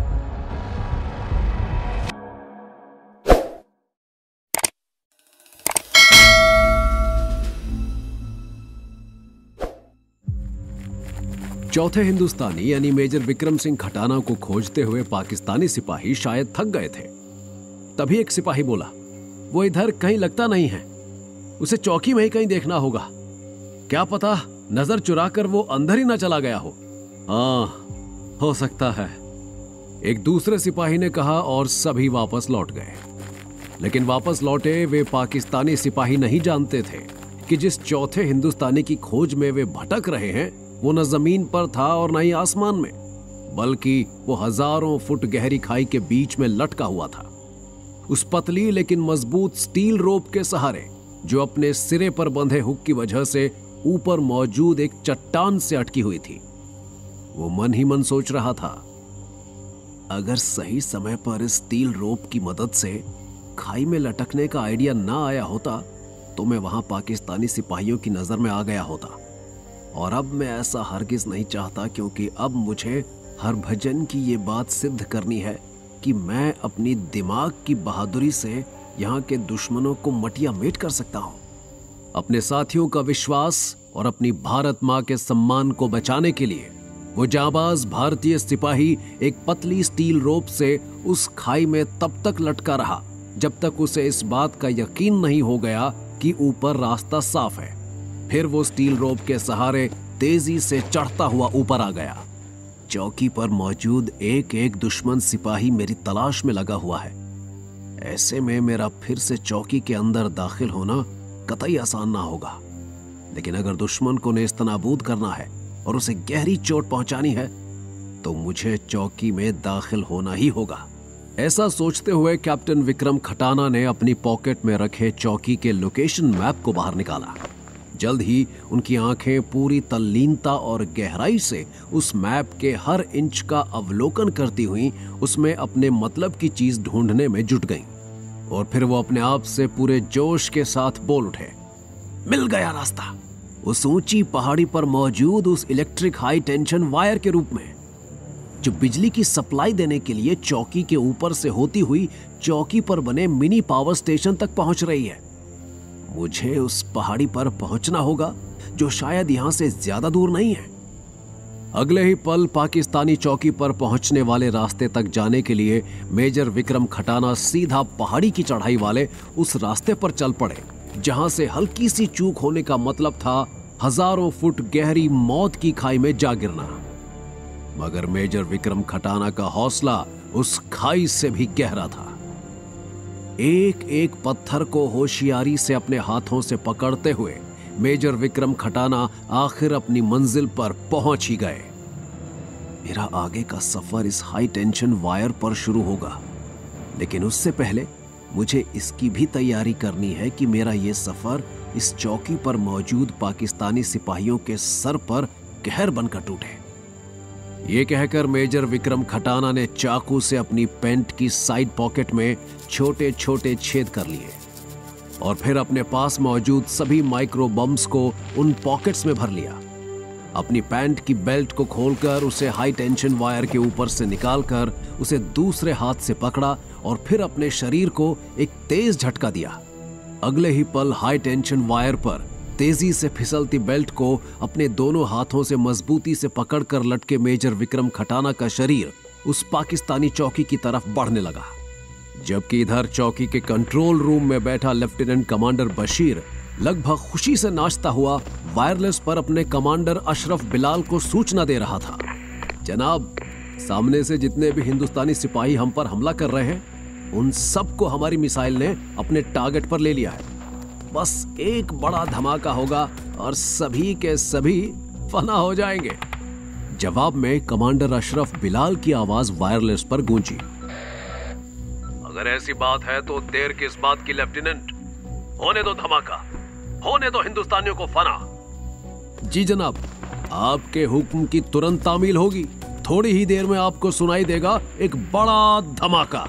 चौथे हिंदुस्तानी यानी मेजर विक्रम सिंह खटाना को खोजते हुए पाकिस्तानी सिपाही शायद थक गए थे। तभी एक सिपाही बोला, वो इधर कहीं लगता नहीं है, उसे चौकी में ही कहीं देखना होगा। क्या पता नजर चुराकर वो अंदर ही ना चला गया हो। हाँ, हो सकता है, एक दूसरे सिपाही ने कहा, और सभी वापस लौट गए। लेकिन वापस लौटे वे पाकिस्तानी सिपाही नहीं जानते थे कि जिस चौथे हिंदुस्तानी की खोज में वे भटक रहे हैं वो न जमीन पर था और न ही आसमान में, बल्कि वो हजारों फुट गहरी खाई के बीच में लटका हुआ था, उस पतली लेकिन मजबूत स्टील रोप के सहारे जो अपने सिरे पर बंधे हुक की वजह से ऊपर मौजूद एक चट्टान से अटकी हुई थी। वो मन ही मन सोच रहा था, अगर सही समय पर इस स्टील रोप की मदद से खाई में लटकने का आइडिया ना आया होता तो मैं वहां पाकिस्तानी सिपाहियों की नजर में आ गया होता। और अब मैं ऐसा हरगिज नहीं चाहता, क्योंकि अब मुझे हरभजन की ये बात सिद्ध करनी है कि मैं अपनी दिमाग की बहादुरी से यहाँ के दुश्मनों को मटिया मेट कर सकता हूँ। अपने साथियों का विश्वास और अपनी भारत माँ के सम्मान को बचाने के लिए वो जाबाज भारतीय सिपाही एक पतली स्टील रोप से उस खाई में तब तक लटका रहा जब तक उसे इस बात का यकीन नहीं हो गया कि ऊपर रास्ता साफ है। फिर वो स्टील रोप के सहारे तेजी से चढ़ता हुआ ऊपर आ गया। चौकी पर मौजूद एक एक दुश्मन सिपाही मेरी तलाश में लगा हुआ है। ऐसे में मेरा फिर से चौकी के अंदर दाखिल होना कतई आसान ना होगा। लेकिन अगर दुश्मन को नेस्तनाबूद करना है और उसे गहरी चोट पहुंचानी है तो मुझे चौकी में दाखिल होना ही होगा। ऐसा सोचते हुए कैप्टन विक्रम खटाना ने अपनी पॉकेट में रखे चौकी के लोकेशन मैप को बाहर निकाला। जल्द ही उनकी आंखें पूरी तल्लीनता और गहराई से उस मैप के हर इंच का अवलोकन करती हुई उसमें अपने मतलब की चीज ढूंढने में जुट गईं। और फिर वो अपने आप से पूरे जोश के साथ बोल उठे, मिल गया रास्ता। उस ऊंची पहाड़ी पर मौजूद उस इलेक्ट्रिक हाई टेंशन वायर के रूप में जो बिजली की सप्लाई देने के लिए चौकी के ऊपर से होती हुई चौकी पर बने मिनी पावर स्टेशन तक पहुंच रही है। मुझे उस पहाड़ी पर पहुंचना होगा जो शायद यहां से ज्यादा दूर नहीं है। अगले ही पल पाकिस्तानी चौकी पर पहुंचने वाले रास्ते तक जाने के लिए मेजर विक्रम खटाना सीधा पहाड़ी की चढ़ाई वाले उस रास्ते पर चल पड़े जहां से हल्की सी चूक होने का मतलब था हजारों फुट गहरी मौत की खाई में जा गिरना। मगर मेजर विक्रम खटाना का हौसला उस खाई से भी गहरा था। एक एक पत्थर को होशियारी से अपने हाथों से पकड़ते हुए मेजर विक्रम खटाना आखिर अपनी मंजिल पर पहुंच ही गए। मेरा आगे का सफर इस हाई टेंशन वायर पर शुरू होगा, लेकिन उससे पहले मुझे इसकी भी तैयारी करनी है कि मेरा यह सफर इस चौकी पर मौजूद पाकिस्तानी सिपाहियों के सर पर कहर बनकर टूटे। ये कहकर मेजर विक्रम खटाना ने चाकू से अपनी पैंट की साइड पॉकेट में छोटे छोटे छेद कर लिए और फिर अपने पास मौजूद सभी माइक्रो बम्स को उन पॉकेट्स में भर लिया। अपनी पैंट की बेल्ट को खोलकर उसे हाई टेंशन वायर के ऊपर से निकालकर उसे दूसरे हाथ से पकड़ा और फिर अपने शरीर को एक तेज झटका दिया। अगले ही पल हाई टेंशन वायर पर तेजी से फिसलती बेल्ट को अपने दोनों हाथों से मजबूती से पकड़कर लटके मेजर विक्रम खटाना का शरीर उस पाकिस्तानी चौकी की तरफ बढ़ने लगा, जबकि इधर चौकी के कंट्रोल रूम में बैठा लेफ्टिनेंट कमांडर बशीर लगभग खुशी से नाचता हुआ वायरलेस पर अपने कमांडर अशरफ बिलाल को सूचना दे रहा था। जनाब, सामने से जितने भी हिंदुस्तानी सिपाही हम पर हमला कर रहे हैं उन सबको हमारी मिसाइल ने अपने टारगेट पर ले लिया है। बस एक बड़ा धमाका होगा और सभी के सभी फना हो जाएंगे। जवाब में कमांडर अशरफ बिलाल की आवाज वायरलेस पर गूंजी। अगर ऐसी बात है तो देर किस बात की लेफ्टिनेंट, होने दो धमाका, होने दो हिंदुस्तानियों को फना। जी जनाब, आपके हुक्म की तुरंत तामील होगी। थोड़ी ही देर में आपको सुनाई देगा एक बड़ा धमाका।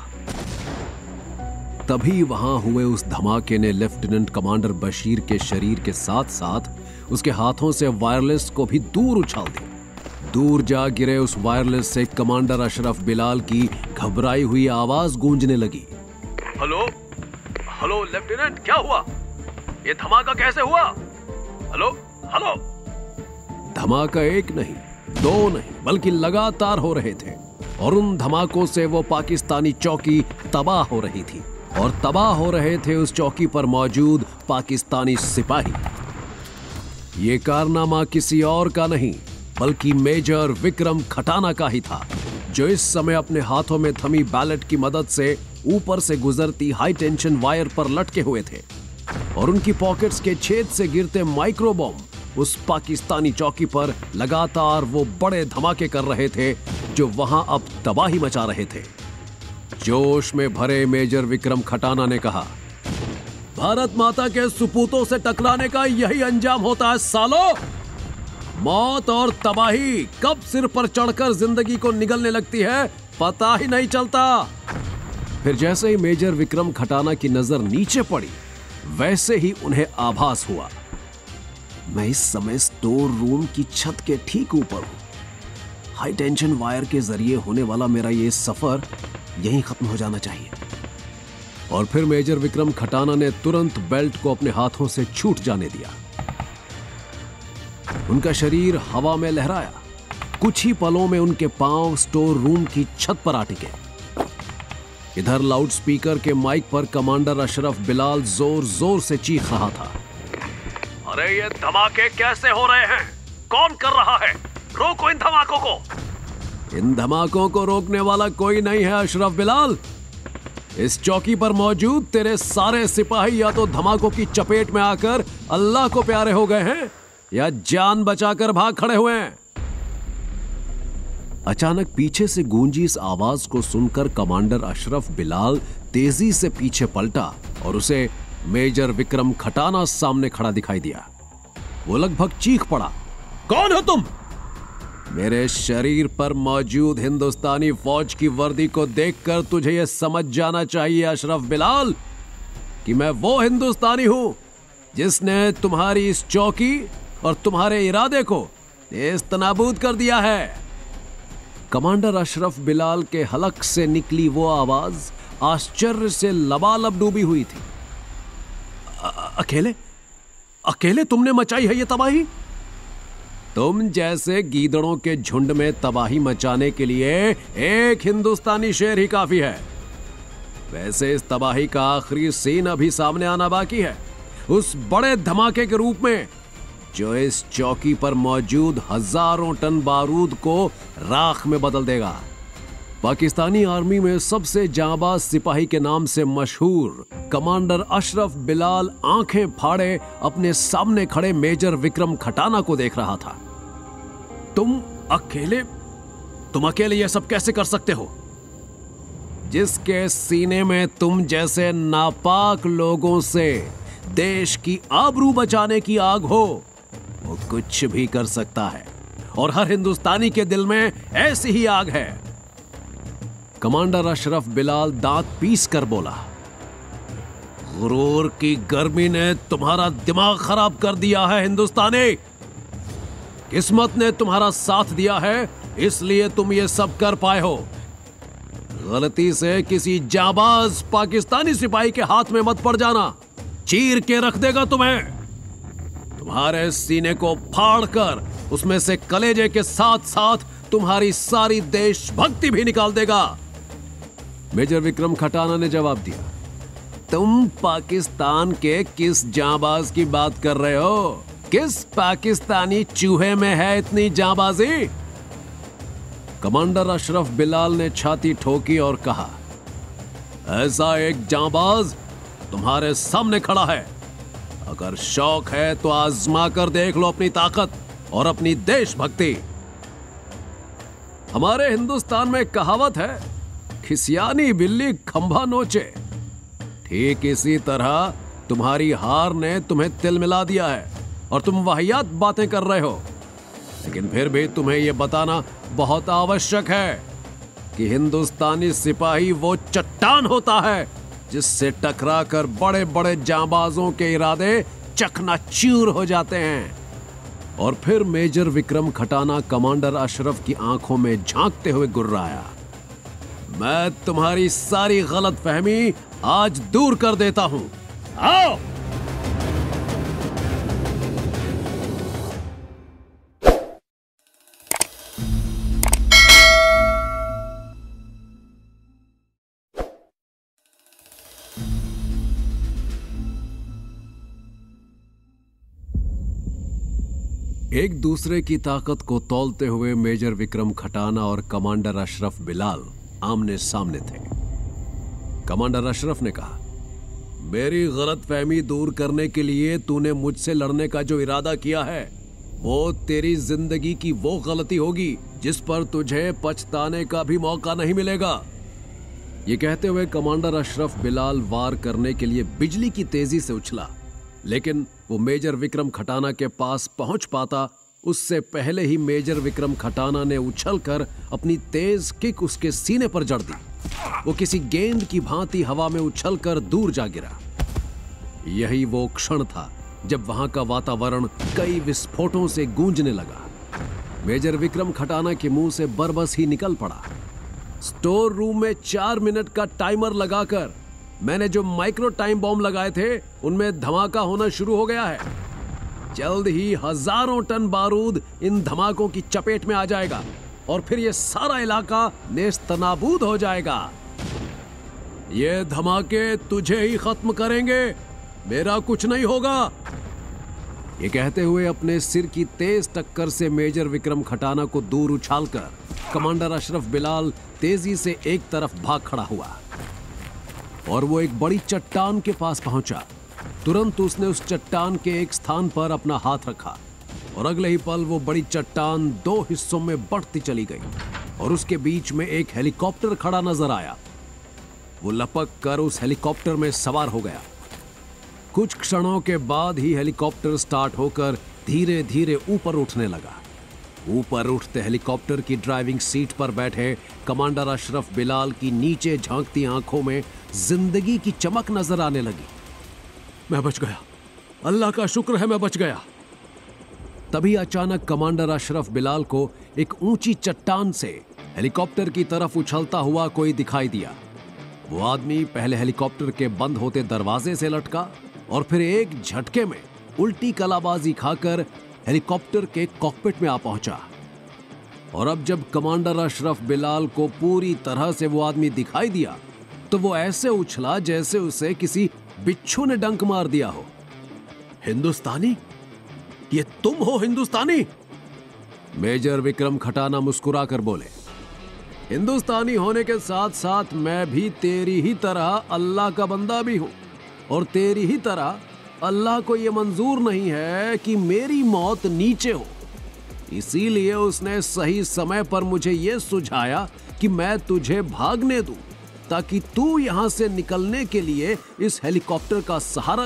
तभी वहां हुए उस धमाके ने लेफ्टिनेंट कमांडर बशीर के शरीर के साथ साथ उसके हाथों से वायरलेस को भी दूर उछाल दिया। दूर जा गिरे उस वायरलेस से कमांडर अशरफ बिलाल की घबराई हुई आवाज गूंजने लगी। हेलो हेलो लेफ्टिनेंट, क्या हुआ? ये धमाका कैसे हुआ? Hello hello. धमाका एक नहीं, दो नहीं, बल्कि लगातार हो रहे थे और उन धमाकों से वो पाकिस्तानी चौकी तबाह हो रही थी और तबाह हो रहे थे उस चौकी पर मौजूद पाकिस्तानी सिपाही। ये कारनामा किसी और का नहीं बल्कि मेजर विक्रम खटाना का ही था, जो इस समय अपने हाथों में थमी बैलेट की मदद से ऊपर से गुजरती हाई टेंशन वायर पर लटके हुए थे और उनकी पॉकेट्स के छेद से गिरते माइक्रो बम उस पाकिस्तानी चौकी पर लगातार वो बड़े धमाके कर रहे थे जो वहां अब तबाही मचा रहे थे। जोश में भरे मेजर विक्रम खटाना ने कहा, भारत माता के सुपूतों से टकराने का यही अंजाम होता है सालो। मौत और तबाही कब सिर पर चढ़कर जिंदगी को निगलने लगती है पता ही नहीं चलता। फिर जैसे ही मेजर विक्रम खटाना की नजर नीचे पड़ी वैसे ही उन्हें आभास हुआ, मैं इस समय स्टोर रूम की छत के ठीक ऊपर हूं। हाई टेंशन वायर के जरिए होने वाला मेरा ये सफर यहीं खत्म हो जाना चाहिए। और फिर मेजर विक्रम खटाना ने तुरंत बेल्ट को अपने हाथों से छूट जाने दिया। उनका शरीर हवा में लहराया। कुछ ही पलों में उनके पांव स्टोर रूम की छत पर आ टिके। इधर लाउड स्पीकर के माइक पर कमांडर अशरफ बिलाल जोर जोर से चीख रहा था, अरे ये धमाके कैसे हो रहे हैं? कौन कर रहा है? रोको इन धमाकों को। इन धमाकों को रोकने वाला कोई नहीं है अशरफ बिलाल। इस चौकी पर मौजूद तेरे सारे सिपाही या तो धमाकों की चपेट में आकर अल्लाह को प्यारे हो गए हैं या जान बचाकर भाग खड़े हुए हैं। अचानक पीछे से गूंजी इस आवाज को सुनकर कमांडर अशरफ बिलाल तेजी से पीछे पलटा और उसे मेजर विक्रम खटाना सामने खड़ा दिखाई दिया। वो लगभग चीख पड़ा, कौन हो तुम? मेरे शरीर पर मौजूद हिंदुस्तानी फौज की वर्दी को देखकर तुझे यह समझ जाना चाहिए अशरफ बिलाल कि मैं वो हिंदुस्तानी हूं जिसने तुम्हारी इस चौकी और तुम्हारे इरादे को नेस्तनाबूद कर दिया है। कमांडर अशरफ बिलाल के हलक से निकली वो आवाज आश्चर्य से लबालब डूबी हुई थी। अकेले अकेले तुमने मचाई है ये तबाही? तुम जैसे गीदड़ों के झुंड में तबाही मचाने के लिए एक हिंदुस्तानी शेर ही काफी है। वैसे इस तबाही का आखिरी सीन अभी सामने आना बाकी है, उस बड़े धमाके के रूप में जो इस चौकी पर मौजूद हजारों टन बारूद को राख में बदल देगा। पाकिस्तानी आर्मी में सबसे जांबाज सिपाही के नाम से मशहूर कमांडर अशरफ बिलाल आंखें फाड़े अपने सामने खड़े मेजर विक्रम खटाना को देख रहा था। तुम अकेले यह सब कैसे कर सकते हो? जिसके सीने में तुम जैसे नापाक लोगों से देश की आबरू बचाने की आग हो, वो कुछ भी कर सकता है और हर हिंदुस्तानी के दिल में ऐसी ही आग है। कमांडर अशरफ बिलाल दांत पीस कर बोला, गुरूर की गर्मी ने तुम्हारा दिमाग खराब कर दिया है हिंदुस्तानी। किस्मत ने तुम्हारा साथ दिया है, इसलिए तुम ये सब कर पाए हो। गलती से किसी जाबाज पाकिस्तानी सिपाही के हाथ में मत पड़ जाना, चीर के रख देगा तुम्हें। तुम्हारे सीने को फाड़कर उसमें से कलेजे के साथ साथ तुम्हारी सारी देशभक्ति भी निकाल देगा। मेजर विक्रम खटाना ने जवाब दिया, तुम पाकिस्तान के किस जाबाज की बात कर रहे हो? किस पाकिस्तानी चूहे में है इतनी जाबाजी? कमांडर अशरफ बिलाल ने छाती ठोकी और कहा, ऐसा एक जाबाज तुम्हारे सामने खड़ा है। अगर शौक है तो आजमा कर देख लो अपनी ताकत और अपनी देशभक्ति। हमारे हिंदुस्तान में कहावत है, खिसियानी बिल्ली खंभा नोचे। ठीक इसी तरह तुम्हारी हार ने तुम्हें तिल मिला दिया है और तुम वाहियात बातें कर रहे हो। लेकिन फिर भी तुम्हें यह बताना बहुत आवश्यक है कि हिंदुस्तानी सिपाही वो चट्टान होता है जिससे टकराकर बड़े बड़े जांबाजों के इरादे चकनाचूर हो जाते हैं। और फिर मेजर विक्रम खटाना कमांडर अशरफ की आंखों में झांकते हुए गुर्राया, मैं तुम्हारी सारी गलतफहमी आज दूर कर देता हूं। आओ। एक दूसरे की ताकत को तौलते हुए मेजर विक्रम खटाना और कमांडर अशरफ बिलाल आमने सामने थे। कमांडर अशरफ ने कहा, मेरी गलतफहमी दूर करने के लिए तूने मुझसे लड़ने का जो इरादा किया है वो तेरी जिंदगी की वो गलती होगी जिस पर तुझे पछताने का भी मौका नहीं मिलेगा। ये कहते हुए कमांडर अशरफ बिलाल वार करने के लिए बिजली की तेजी से उछला, लेकिन वो मेजर विक्रम खटाना के पास पहुंच पाता उससे पहले ही मेजर विक्रम खटाना ने उछलकर अपनी तेज किक उसके सीने पर जड़ दी। वो किसी गेंद की भांति हवा में उछलकर दूर जा गिरा। यही वो क्षण था जब वहां का वातावरण कई विस्फोटों से गूंजने लगा। मेजर विक्रम खटाना के मुंह से बरबस ही निकल पड़ा, स्टोर रूम में 4 मिनट का टाइमर लगाकर मैंने जो माइक्रो टाइम बॉम्ब लगाए थे उनमें धमाका होना शुरू हो गया है। जल्द ही हजारों टन बारूद इन धमाकों की चपेट में आ जाएगा और फिर यह सारा इलाका नेस्तनाबूद हो जाएगा। ये धमाके तुझे ही खत्म करेंगे, मेरा कुछ नहीं होगा। ये कहते हुए अपने सिर की तेज टक्कर से मेजर विक्रम खटाना को दूर उछालकर कमांडर अशरफ बिलाल तेजी से एक तरफ भाग खड़ा हुआ और वो एक बड़ी चट्टान के पास पहुंचा। तुरंत उसने उस चट्टान के एक स्थान पर अपना हाथ रखा और अगले ही पल वो बड़ी चट्टान 2 हिस्सों में बढ़ती चली गई और उसके बीच में एक हेलीकॉप्टर खड़ा नजर आया। वो लपक कर उस हेलीकॉप्टर में सवार हो गया। कुछ क्षणों के बाद ही हेलीकॉप्टर स्टार्ट होकर धीरे धीरे ऊपर उठने लगा। ऊपर उठते हेलीकॉप्टर की ड्राइविंग सीट पर बैठे कमांडर अशरफ बिलाल की नीचे झांकती आंखों में जिंदगी की चमक नजर आने लगी। मैं बच गया, अल्लाह का शुक्र है मैं बच गया। तभी अचानक कमांडर अशरफ बिलाल को एक ऊंची चट्टान से हेलीकॉप्टर की तरफ उछलता हुआ कोई दिखाई दिया। वो आदमी पहले हेलीकॉप्टर के बंद होते दरवाजे से लटका और फिर एक झटके में उल्टी कलाबाजी खाकर हेलीकॉप्टर के कॉकपिट में आ पहुंचा। और अब जब कमांडर अशरफ बिलाल को पूरी तरह से वो आदमी दिखाई दिया तो वो ऐसे उछला जैसे उसे किसी बिच्छू ने डंक मार दिया हो। हिंदुस्तानी, ये तुम हो हिंदुस्तानी? मेजर विक्रम खटाना मुस्कुराकर बोले, हिंदुस्तानी होने के साथ साथ मैं भी तेरी ही तरह अल्लाह का बंदा भी हूं और तेरी ही तरह अल्लाह को यह मंजूर नहीं है कि मेरी मौत नीचे हो। इसीलिए उसने सही समय पर मुझे यह सुझाया कि मैं तुझे भागने दूं ताकि तू यहां से निकलने के लिए इस हेलीकॉप्टर का सहारा ले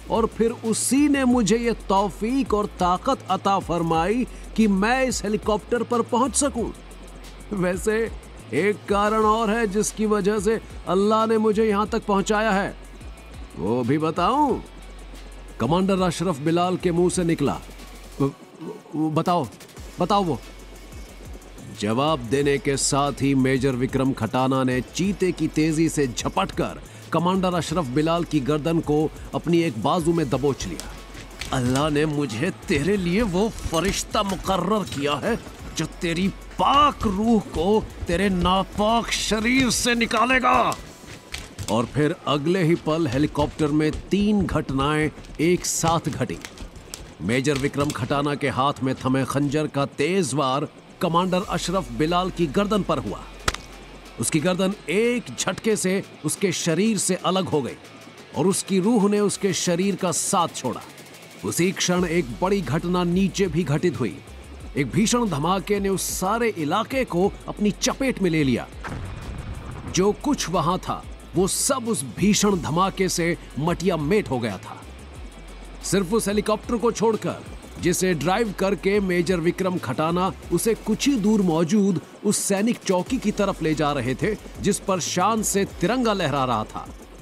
और फिर उसी ने मुझे ये तौफीक और ताकत अता फरमाई कि मैं इस हेलीकॉप्टर पर पहुंच सकूं। वैसे एक कारण और है जिसकी वजह से अल्लाह ने मुझे यहां तक पहुंचाया है, वो भी बताऊं? कमांडर अशरफ बिलाल के मुंह से निकला। बताओ बताओ। वो जवाब देने के साथ ही मेजर विक्रम खटाना ने चीते की तेजी से झपटकर कमांडर अशरफ बिलाल की गर्दन को अपनी एक बाजू में दबोच लिया। अल्लाह ने मुझे तेरे लिए वो फरिश्ता मुकर्रर किया है जो तेरी पाक रूह को तेरे नापाक शरीर से निकालेगा। और फिर अगले ही पल हेलीकॉप्टर में 3 घटनाएं एक साथ घटी। मेजर विक्रम खटाना के हाथ में थमे खंजर का तेज वार कमांडर अशरफ बिलाल की गर्दन पर हुआ। उसकी गर्दन एक झटके से उसके शरीर से अलग हो गई और उसकी रूह ने उसके शरीर का साथ छोड़ा। उसी क्षण एक बड़ी घटना नीचे भी घटित हुई। एक भीषण धमाके ने उस सारे इलाके को अपनी चपेट में ले लिया। जो कुछ वहां था वो सब उस भीषण धमाके से मटिया मेट हो गया था। सिर्फ उस हेलीकॉप्टर को छोड़कर जिसे ड्राइव करके मेजर विक्रम खटाना उसे कुछ ही दूर मौजूद उस सैनिक चौकी की तरफ ले जा रहे थे जिस पर शान से तिरंगा लहरा रहा था।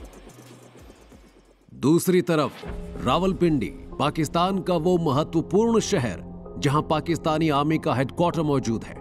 दूसरी तरफ रावलपिंडी, पाकिस्तान का वो महत्वपूर्ण शहर जहां पाकिस्तानी आर्मी का हेडक्वार्टर मौजूद है।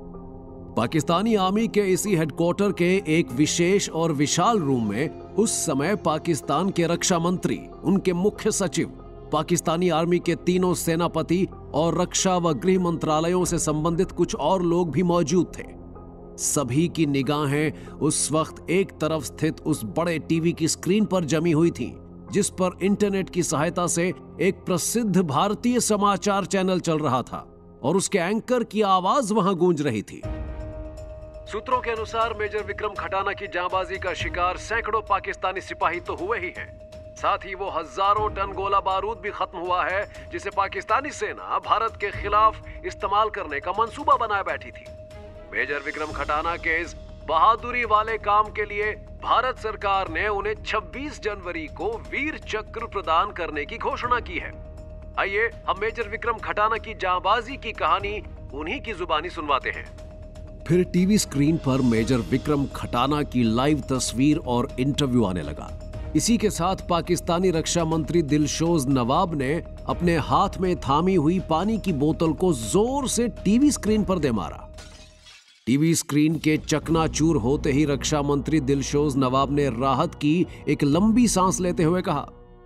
पाकिस्तानी आर्मी के इसी हेडक्वार्टर के एक विशेष और विशाल रूम में उस समय पाकिस्तान के रक्षा मंत्री, उनके मुख्य सचिव, पाकिस्तानी आर्मी के तीनों सेनापति और रक्षा व गृह मंत्रालयों से संबंधित कुछ और लोग भी मौजूद थे। सभी की निगाहें उस वक्त एक तरफ स्थित उस बड़े टीवी की स्क्रीन पर जमी हुई थीं, जिस पर इंटरनेट की सहायता से एक प्रसिद्ध भारतीय समाचार चैनल चल रहा था और उसके एंकर की आवाज वहां गूंज रही थी। सूत्रों के अनुसार मेजर विक्रम खटाना की जांबाजी का शिकार सैकड़ों पाकिस्तानी सिपाही तो हुए ही हैं, साथ ही वो हजारों टन गोला बारूद भी खत्म हुआ है जिसे पाकिस्तानी सेना भारत के खिलाफ इस्तेमाल करने का मंसूबा बनाए बैठी थी। मेजर विक्रम खटाना के इस बहादुरी वाले काम के लिए भारत सरकार ने उन्हें 26 जनवरी को वीर चक्र प्रदान करने की घोषणा की है। आइए हम मेजर विक्रम खटाना की जांबाजी की कहानी उन्हीं की जुबानी सुनवाते हैं। फिर टीवी स्क्रीन पर मेजर विक्रम खटाना की लाइव तस्वीर और इंटरव्यू आने लगा। इसी के साथ पाकिस्तानी रक्षा मंत्री दिलशोज नवाब ने अपने हाथ में थामी हुई पानी की बोतल को जोर से टीवी स्क्रीन पर दे मारा। टीवी स्क्रीन के चकनाचूर होते ही रक्षा मंत्री दिलशोज नवाब ने राहत की एक लंबी सांस लेते हुए कहा,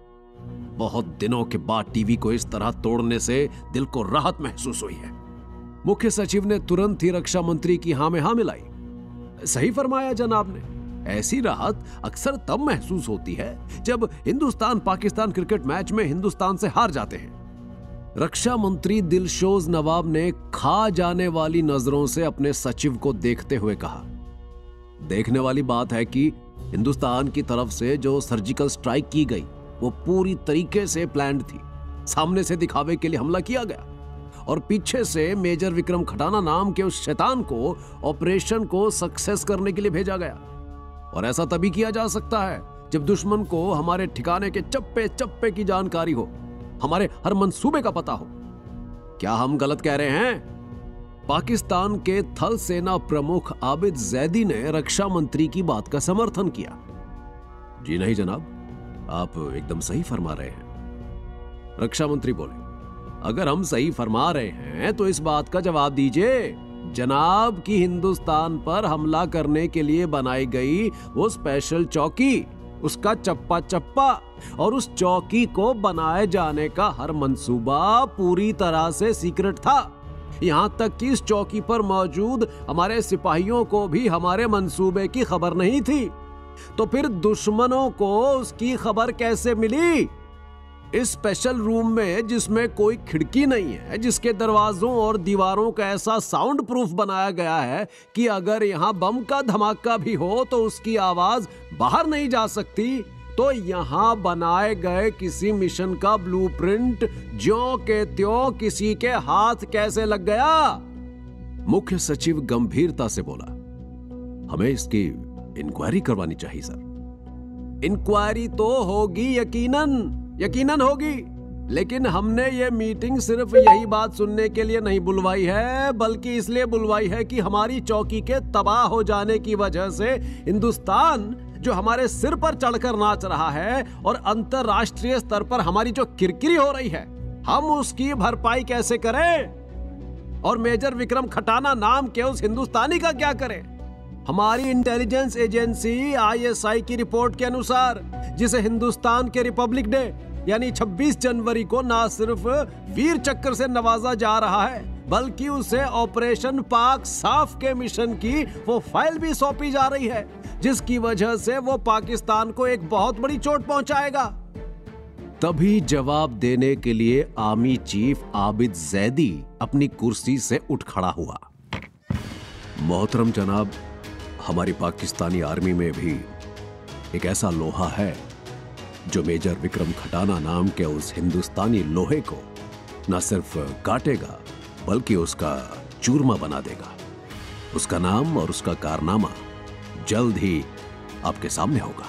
बहुत दिनों के बाद टीवी को इस तरह तोड़ने से दिल को राहत महसूस हुई है। मुख्य सचिव ने तुरंत ही रक्षा मंत्री की हाँ में हाँ मिलाई। सही फरमाया जनाब ने, ऐसी राहत अक्सर तब महसूस होती है जब हिंदुस्तान पाकिस्तान क्रिकेट मैच में हिंदुस्तान से हार जाते हैं। रक्षा मंत्री दिलशोज नवाब ने खा जाने वाली नजरों से अपने सचिव को देखते हुए कहा, देखने वाली बात है कि हिंदुस्तान की तरफ से जो सर्जिकल स्ट्राइक की गई वो पूरी तरीके से प्लान्ड थी। सामने से दिखावे के लिए हमला किया गया और पीछे से मेजर विक्रम खटाना नाम के उस शैतान को ऑपरेशन को सक्सेस करने के लिए भेजा गया। और ऐसा तभी किया जा सकता है जब दुश्मन को हमारे ठिकाने के चप्पे चप्पे की जानकारी हो, हमारे हर मंसूबे का पता हो। क्या हम गलत कह रहे हैं? पाकिस्तान के थल सेना प्रमुख आबिद जैदी ने रक्षा मंत्री की बात का समर्थन किया। जी नहीं जनाब, आप एकदम सही फरमा रहे हैं। रक्षा मंत्री बोले, अगर हम सही फरमा रहे हैं तो इस बात का जवाब दीजिए जनाब कि हिंदुस्तान पर हमला करने के लिए बनाई गई वो स्पेशल चौकी, उसका चप्पा चप्पा और उस चौकी को बनाए जाने का हर मंसूबा पूरी तरह से सीक्रेट था। यहां तक कि इस चौकी पर मौजूद हमारे सिपाहियों को भी हमारे मंसूबे की खबर नहीं थी। तो फिर दुश्मनों को उसकी खबर कैसे मिली? इस स्पेशल रूम में जिसमें कोई खिड़की नहीं है, जिसके दरवाजों और दीवारों का ऐसा साउंड प्रूफ बनाया गया है कि अगर यहां बम का धमाका भी हो तो उसकी आवाज बाहर नहीं जा सकती, तो यहां बनाए गए किसी मिशन का ब्लूप्रिंट ज्यों के त्यों किसी के हाथ कैसे लग गया? मुख्य सचिव गंभीरता से बोला, हमें इसकी इंक्वायरी करवानी चाहिए सर। इंक्वायरी तो होगी यकीनन, यकीनन होगी, लेकिन हमने ये मीटिंग सिर्फ यही बात सुनने के लिए नहीं बुलवाई है, बल्कि इसलिए बुलवाई है कि हमारी चौकी के तबाह हो जाने की वजह से हिंदुस्तान जो हमारे सिर पर चढ़कर नाच रहा है और अंतरराष्ट्रीय स्तर पर हमारी जो किरकिरी हो रही है, हम उसकी भरपाई कैसे करें और मेजर विक्रम खटाना नाम के उस हिंदुस्तानी का क्या करें। हमारी इंटेलिजेंस एजेंसी ISI की रिपोर्ट के अनुसार जिसे हिंदुस्तान के रिपब्लिक डे यानी 26 जनवरी को ना सिर्फ वीर चक्र से नवाजा जा रहा है, बल्कि उसे ऑपरेशन पाक साफ के मिशन की वो फाइल भी सौंपी जा रही है, जिसकी वजह से वो पाकिस्तान को एक बहुत बड़ी चोट पहुंचाएगा। तभी जवाब देने के लिए आर्मी चीफ आबिद जैदी अपनी कुर्सी से उठ खड़ा हुआ। मोहतरम जनाब, हमारी पाकिस्तानी आर्मी में भी एक ऐसा लोहा है जो मेजर विक्रम खटाना नाम के उस हिंदुस्तानी लोहे को न सिर्फ काटेगा बल्कि उसका चूरमा बना देगा। उसका नाम और उसका कारनामा जल्द ही आपके सामने होगा।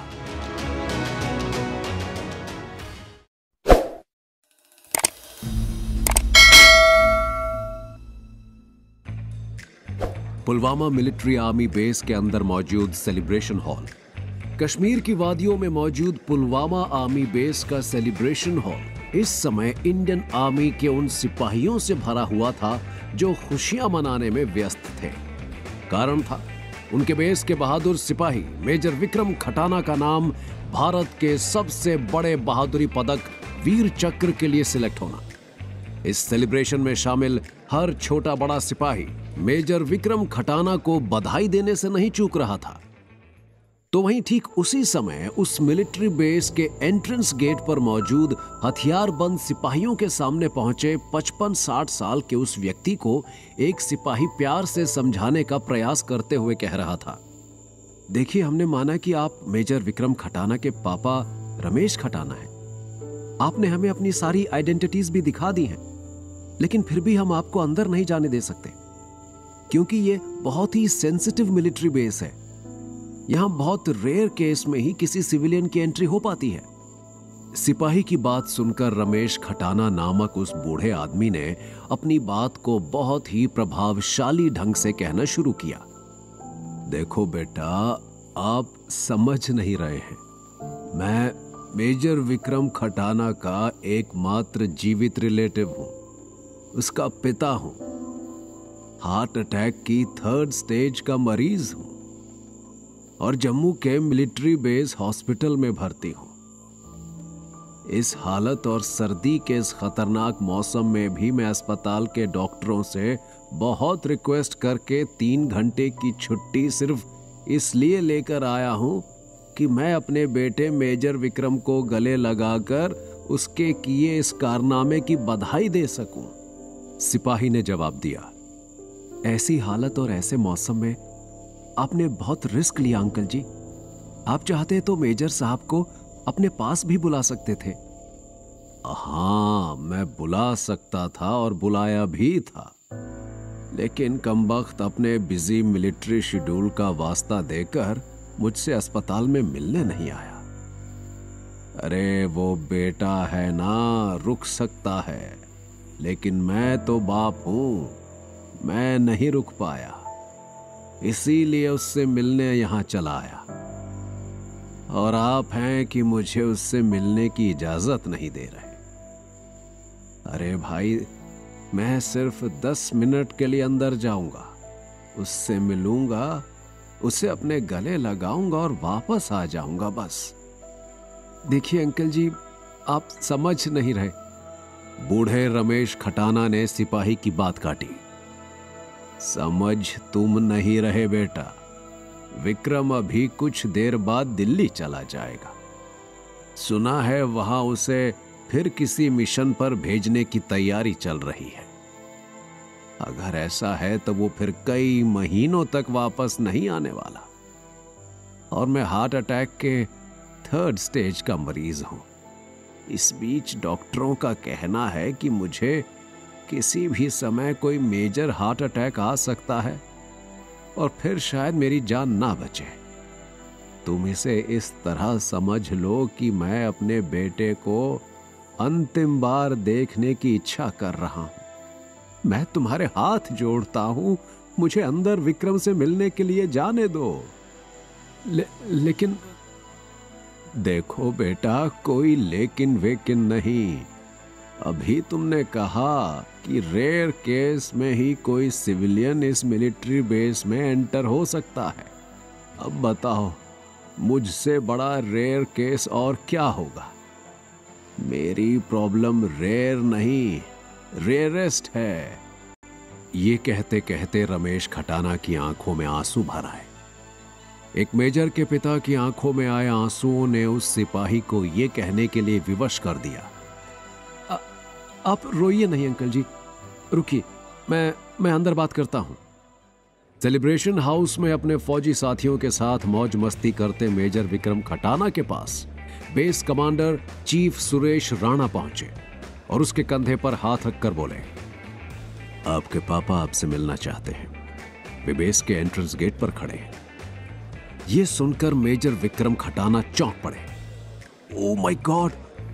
पुलवामा मिलिट्री आर्मी बेस के अंदर मौजूद सेलिब्रेशन हॉल, कश्मीर की वादियों में मौजूद पुलवामा आर्मी बेस का सेलिब्रेशन हॉल इस समय इंडियन आर्मी के उन सिपाहियों से भरा हुआ था जो खुशियां मनाने में व्यस्त थे। कारण था उनके बेस के बहादुर सिपाही मेजर विक्रम खटाना का नाम भारत के सबसे बड़े बहादुरी पदक वीर चक्र के लिए सिलेक्ट होना। इस सेलिब्रेशन में शामिल हर छोटा बड़ा सिपाही मेजर विक्रम खटाना को बधाई देने से नहीं चूक रहा था। तो वहीं ठीक उसी समय उस मिलिट्री बेस के एंट्रेंस गेट पर मौजूद हथियारबंद सिपाहियों के सामने पहुंचे 55-60 साल के उस व्यक्ति को एक सिपाही प्यार से समझाने का प्रयास करते हुए कह रहा था, देखिए, हमने माना कि आप मेजर विक्रम खटाना के पापा रमेश खटाना हैं। आपने हमें अपनी सारी आइडेंटिटीज भी दिखा दी हैं, लेकिन फिर भी हम आपको अंदर नहीं जाने दे सकते, क्योंकि ये बहुत ही सेंसिटिव मिलिट्री बेस है। यहां बहुत रेयर केस में ही किसी सिविलियन की एंट्री हो पाती है। सिपाही की बात सुनकर रमेश खटाना नामक उस बूढ़े आदमी ने अपनी बात को बहुत ही प्रभावशाली ढंग से कहना शुरू किया। देखो बेटा, आप समझ नहीं रहे हैं। मैं मेजर विक्रम खटाना का एकमात्र जीवित रिलेटिव हूं, उसका पिता हूं, हार्ट अटैक की 3rd स्टेज का मरीज हूं और जम्मू के मिलिट्री बेस हॉस्पिटल में भर्ती हूं। इस हालत और सर्दी के इस खतरनाक मौसम में भी मैं अस्पताल के डॉक्टरों से बहुत रिक्वेस्ट करके 3 घंटे की छुट्टी सिर्फ इसलिए लेकर आया हूं कि मैं अपने बेटे मेजर विक्रम को गले लगाकर उसके किए इस कारनामे की बधाई दे सकूं। सिपाही ने जवाब दिया, ऐसी हालत और ऐसे मौसम में आपने बहुत रिस्क लिया अंकल जी। आप चाहते तो मेजर साहब को अपने पास भी बुला सकते थे। हाँ, मैं बुला सकता था और बुलाया भी था, लेकिन कमबख्त अपने बिजी मिलिट्री शेड्यूल का वास्ता देकर मुझसे अस्पताल में मिलने नहीं आया। अरे वो बेटा है ना, रुक सकता है, लेकिन मैं तो बाप हूं, मैं नहीं रुक पाया, इसीलिए उससे मिलने यहां चला आया। और आप हैं कि मुझे उससे मिलने की इजाजत नहीं दे रहे। अरे भाई, मैं सिर्फ 10 मिनट के लिए अंदर जाऊंगा, उससे मिलूंगा, उसे अपने गले लगाऊंगा और वापस आ जाऊंगा बस। देखिए अंकल जी, आप समझ नहीं रहे। बूढ़े रमेश खटाना ने सिपाही की बात काटी। समझ तुम नहीं रहे बेटा, विक्रम अभी कुछ देर बाद दिल्ली चला जाएगा। सुना है वहां उसे फिर किसी मिशन पर भेजने की तैयारी चल रही है। अगर ऐसा है तो वो फिर कई महीनों तक वापस नहीं आने वाला। और मैं हार्ट अटैक के 3rd स्टेज का मरीज हूं। इस बीच डॉक्टरों का कहना है कि मुझे किसी भी समय कोई मेजर हार्ट अटैक आ सकता है और फिर शायद मेरी जान ना बचे। तुम इसे इस तरह समझ लो कि मैं अपने बेटे को अंतिम बार देखने की इच्छा कर रहा हूं। मैं तुम्हारे हाथ जोड़ता हूं, मुझे अंदर विक्रम से मिलने के लिए जाने दो। लेकिन देखो बेटा, कोई लेकिन वेकिन नहीं। अभी तुमने कहा कि रेयर केस में ही कोई सिविलियन इस मिलिट्री बेस में एंटर हो सकता है। अब बताओ, मुझसे बड़ा रेयर केस और क्या होगा? मेरी प्रॉब्लम रेयर नहीं, रेयरेस्ट है। ये कहते कहते रमेश खटाना की आंखों में आंसू भर आए। एक मेजर के पिता की आंखों में आए आंसुओं ने उस सिपाही को यह कहने के लिए विवश कर दिया, आप रोइए नहीं अंकल जी, रुकिए, मैं अंदर बात करता हूं। सेलिब्रेशन हाउस में अपने फौजी साथियों के साथ मौज मस्ती करते मेजर विक्रम खटाना के पास base commander chief Suresh Rana पहुंचे और उसके कंधे पर हाथ रखकर बोले, आपके पापा आपसे मिलना चाहते हैं। वे बेस के एंट्रेंस गेट पर खड़े हैं। यह सुनकर मेजर विक्रम खटाना चौंक पड़े। ओ माय गॉड,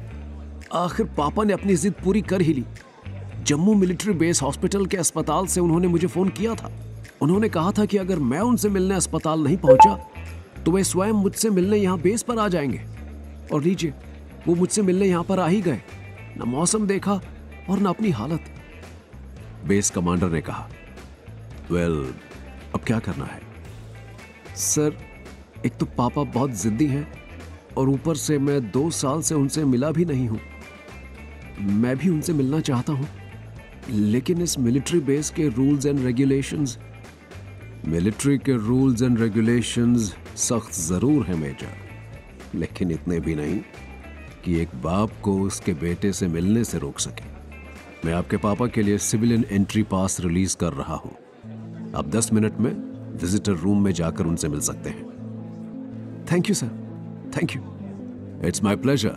आखिर पापा ने अपनी जिद पूरी कर ही ली। जम्मू मिलिट्री बेस हॉस्पिटल के अस्पताल से उन्होंने मुझे फोन किया था। उन्होंने कहा था कि अगर मैं उनसे मिलने अस्पताल नहीं पहुंचा तो वे स्वयं मुझसे मिलने यहां बेस पर आ जाएंगे। और लीजिए, वो मुझसे मिलने यहां पर आ ही गए। न मौसम देखा और न अपनी हालत। बेस कमांडर ने कहा, वेल, अब क्या करना है? सर, एक तो पापा बहुत जिद्दी हैं और ऊपर से मैं 2 साल से उनसे मिला भी नहीं हूं। मैं भी उनसे मिलना चाहता हूं, लेकिन इस मिलिट्री बेस के रूल्स एंड रेगुलेशंस। मिलिट्री के रूल्स एंड रेगुलेशंस सख्त जरूर है मेजर, लेकिन इतने भी नहीं कि एक बाप को उसके बेटे से मिलने से रोक सके। मैं आपके पापा के लिए सिविलियन एंट्री पास रिलीज कर रहा हूं। आप 10 मिनट में विजिटर रूम में जाकर उनसे मिल सकते हैं। Thank you sir, thank you. It's my pleasure,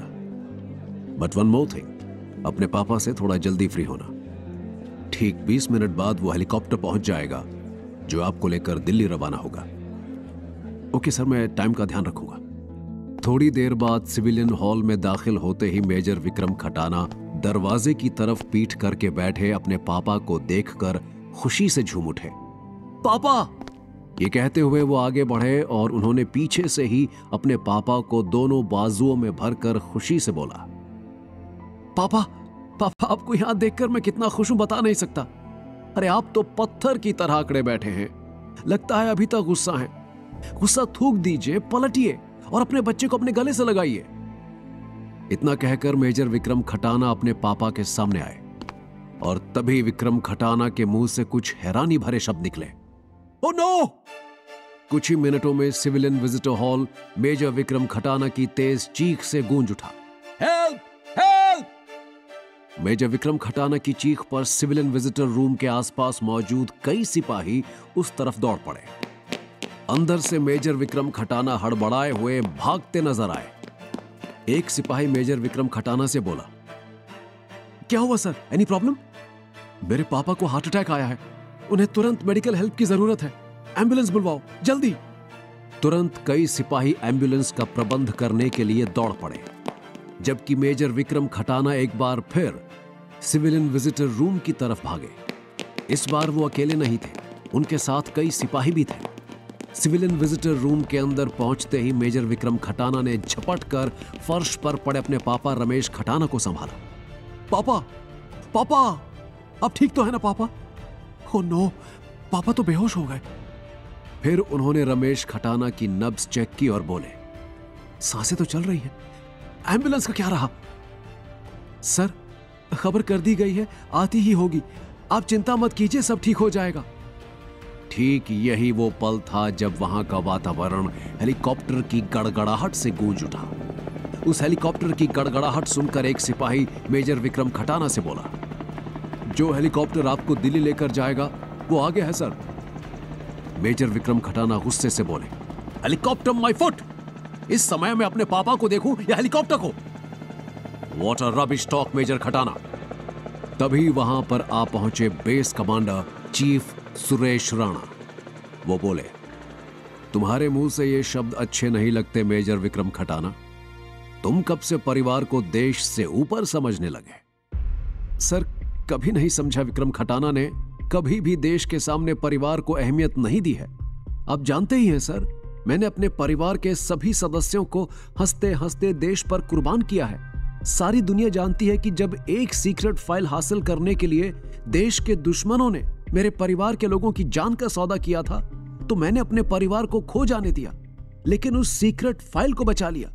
but one more thing, अपने पापा से थोड़ा जल्दी फ्री होना। ठीक 20 मिनट बाद वो हेलीकॉप्टर पहुंच जाएगा जो आपको लेकर दिल्ली रवाना होगा। ओके सर, मैं टाइम का ध्यान रखूंगा। थोड़ी देर बाद सिविलियन हॉल में दाखिल होते ही मेजर विक्रम खटाना दरवाजे की तरफ पीठ करके बैठे अपने पापा को देखकर खुशी से झूम उठे। पापा! ये कहते हुए वो आगे बढ़े और उन्होंने पीछे से ही अपने पापा को दोनों बाजुओं में भरकर खुशी से बोला, पापा, पापा, आपको यहां देखकर मैं कितना खुश हूं बता नहीं सकता। अरे आप तो पत्थर की तरह अकड़े बैठे हैं, लगता है अभी तक गुस्सा है। गुस्सा थूक दीजिए, पलटिए और अपने बच्चे को अपने गले से लगाइए। इतना कहकर मेजर विक्रम खटाना अपने पापा के सामने आए और तभी विक्रम खटाना के मुंह से कुछ हैरानी भरे शब्द निकले, ओह नो! कुछ ही मिनटों में civilian visitor hall major Vikram Khatana की तेज चीख से गूंज उठा। Help! Help! Major Vikram Khatana की चीख पर सिविलियन विजिटर रूम के आसपास मौजूद कई सिपाही उस तरफ दौड़ पड़े। अंदर से मेजर विक्रम खटाना हड़बड़ाए हुए भागते नजर आए। एक सिपाही मेजर विक्रम खटाना से बोला, क्या हुआ सर? Any problem? मेरे पापा को हार्ट अटैक आया है, उन्हें तुरंत मेडिकल हेल्प की जरूरत है, एम्बुलेंस बुलवाओ जल्दी। तुरंत कई सिपाही एम्बुलेंस का प्रबंध करने के लिए दौड़ पड़े, जबकि मेजर विक्रम खटाना एक बार फिर सिविलियन विजिटर रूम की तरफ भागे। इस बार वो अकेले नहीं थे, उनके साथ कई सिपाही भी थे। सिविलियन विजिटर रूम के अंदर पहुंचते ही मेजर विक्रम खटाना ने झपट कर फर्श पर पड़े अपने पापा रमेश खटाना को संभाला। पापा, पापा, अब ठीक तो है ना पापा? ओह नो, पापा तो बेहोश हो गए। फिर उन्होंने रमेश खटाना की नब्ज चेक की और बोले, सांसें तो चल रही हैं, एम्बुलेंस का क्या रहा? सर, खबर कर दी गई है, आती ही होगी, आप चिंता मत कीजिए, सब ठीक हो जाएगा। ठीक यही वो पल था जब वहां का वातावरण हेलीकॉप्टर की गड़गड़ाहट से गूंज उठा। उस हेलीकॉप्टर की गड़गड़ाहट सुनकर एक सिपाही मेजर विक्रम खटाना से बोला, जो हेलीकॉप्टर आपको दिल्ली लेकर जाएगा वो आगे है सर। मेजर विक्रम खटाना गुस्से से बोले, हेलीकॉप्टर माय फुट! इस समय मैं अपने पापा को देखूं या हेलीकॉप्टर को? What a rubbish talk major Khatana. तभी वहां पर आ पहुंचे base commander chief Suresh Rana. वो बोले, तुम्हारे मुंह से ये शब्द अच्छे नहीं लगते मेजर विक्रम खटाना। तुम कब से परिवार को देश से ऊपर समझने लगे? सर, कभी नहीं समझा विक्रम खटाना ने कभी भी देश के सामने परिवार को अहमियत नहीं दी है। आप जानते ही हैं सर, मैंने अपने परिवार के सभी सदस्यों को हंसते हंसते देश पर कुर्बान किया है। सारी दुनिया जानती है कि जब एक सीक्रेट फाइल हासिल करने के लिए देश के दुश्मनों ने मेरे परिवार के लोगों की जान का सौदा किया था, तो मैंने अपने परिवार को खो जाने दिया, लेकिन उस सीक्रेट फाइल को बचा लिया।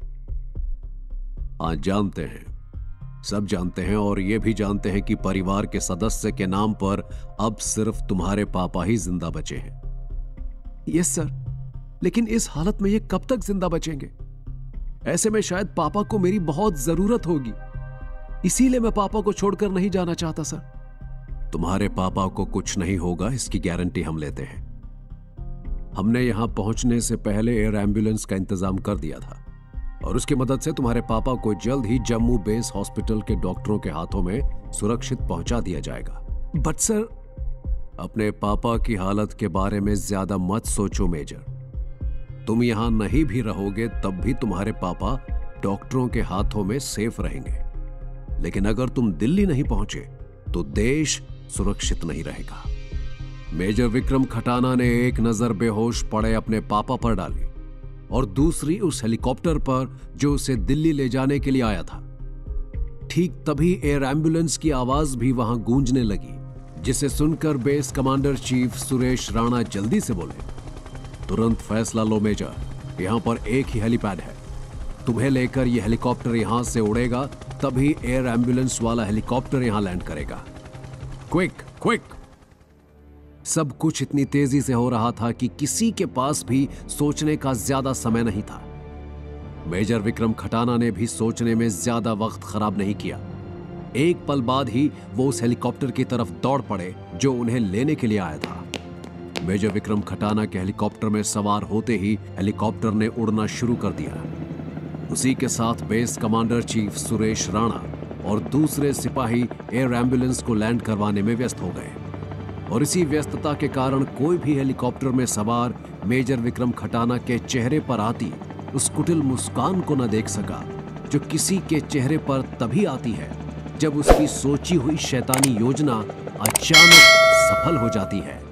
आज जानते हैं, सब जानते हैं, और यह भी जानते हैं कि परिवार के सदस्य के नाम पर अब सिर्फ तुम्हारे पापा ही जिंदा बचे हैं। यस सर, लेकिन इस हालत में ये कब तक जिंदा बचेंगे? ऐसे में शायद पापा को मेरी बहुत जरूरत होगी, इसीलिए मैं पापा को छोड़कर नहीं जाना चाहता सर। तुम्हारे पापा को कुछ नहीं होगा, इसकी गारंटी हम लेते हैं। हमने यहां पहुंचने से पहले एयर एम्बुलेंस का इंतजाम कर दिया था, और उसकी मदद से तुम्हारे पापा को जल्द ही जम्मू बेस हॉस्पिटल के डॉक्टरों के हाथों में सुरक्षित पहुंचा दिया जाएगा। बट सर, अपने पापा की हालत के बारे में ज्यादा मत सोचो मेजर। तुम यहां नहीं भी रहोगे तब भी तुम्हारे पापा डॉक्टरों के हाथों में सेफ रहेंगे, लेकिन अगर तुम दिल्ली नहीं पहुंचे तो देश सुरक्षित नहीं रहेगा। मेजर विक्रम खटाना ने एक नजर बेहोश पड़े अपने पापा पर डाली और दूसरी उस हेलीकॉप्टर पर जो उसे दिल्ली ले जाने के लिए आया था। ठीक तभी एयर एम्बुलेंस की आवाज भी वहां गूंजने लगी, जिसे सुनकर base commander chief Suresh Rana जल्दी से बोले, तुरंत फैसला लो मेजर, यहां पर एक ही हेलीपैड है, तुम्हें लेकर यह हेलीकॉप्टर यहां से उड़ेगा, तभी एयर एम्बुलेंस वाला हेलीकॉप्टर यहां लैंड करेगा। Quick quick. सब कुछ इतनी तेजी से हो रहा था कि किसी के पास भी सोचने का ज्यादा समय नहीं था। मेजर विक्रम खटाना ने भी सोचने में ज्यादा वक्त खराब नहीं किया। एक पल बाद ही वो उस हेलीकॉप्टर की तरफ दौड़ पड़े जो उन्हें लेने के लिए आया था। मेजर विक्रम खटाना के हेलीकॉप्टर में सवार होते ही हेलीकॉप्टर ने उड़ना शुरू कर दिया। उसी के साथ base commander chief Suresh Rana और दूसरे सिपाही एयर एम्बुलेंस को लैंड करवाने में व्यस्त हो गए, और इसी व्यस्तता के कारण कोई भी हेलीकॉप्टर में सवार मेजर विक्रम खटाना के चेहरे पर आती उस कुटिल मुस्कान को न देख सका, जो किसी के चेहरे पर तभी आती है जब उसकी सोची हुई शैतानी योजना अचानक सफल हो जाती है।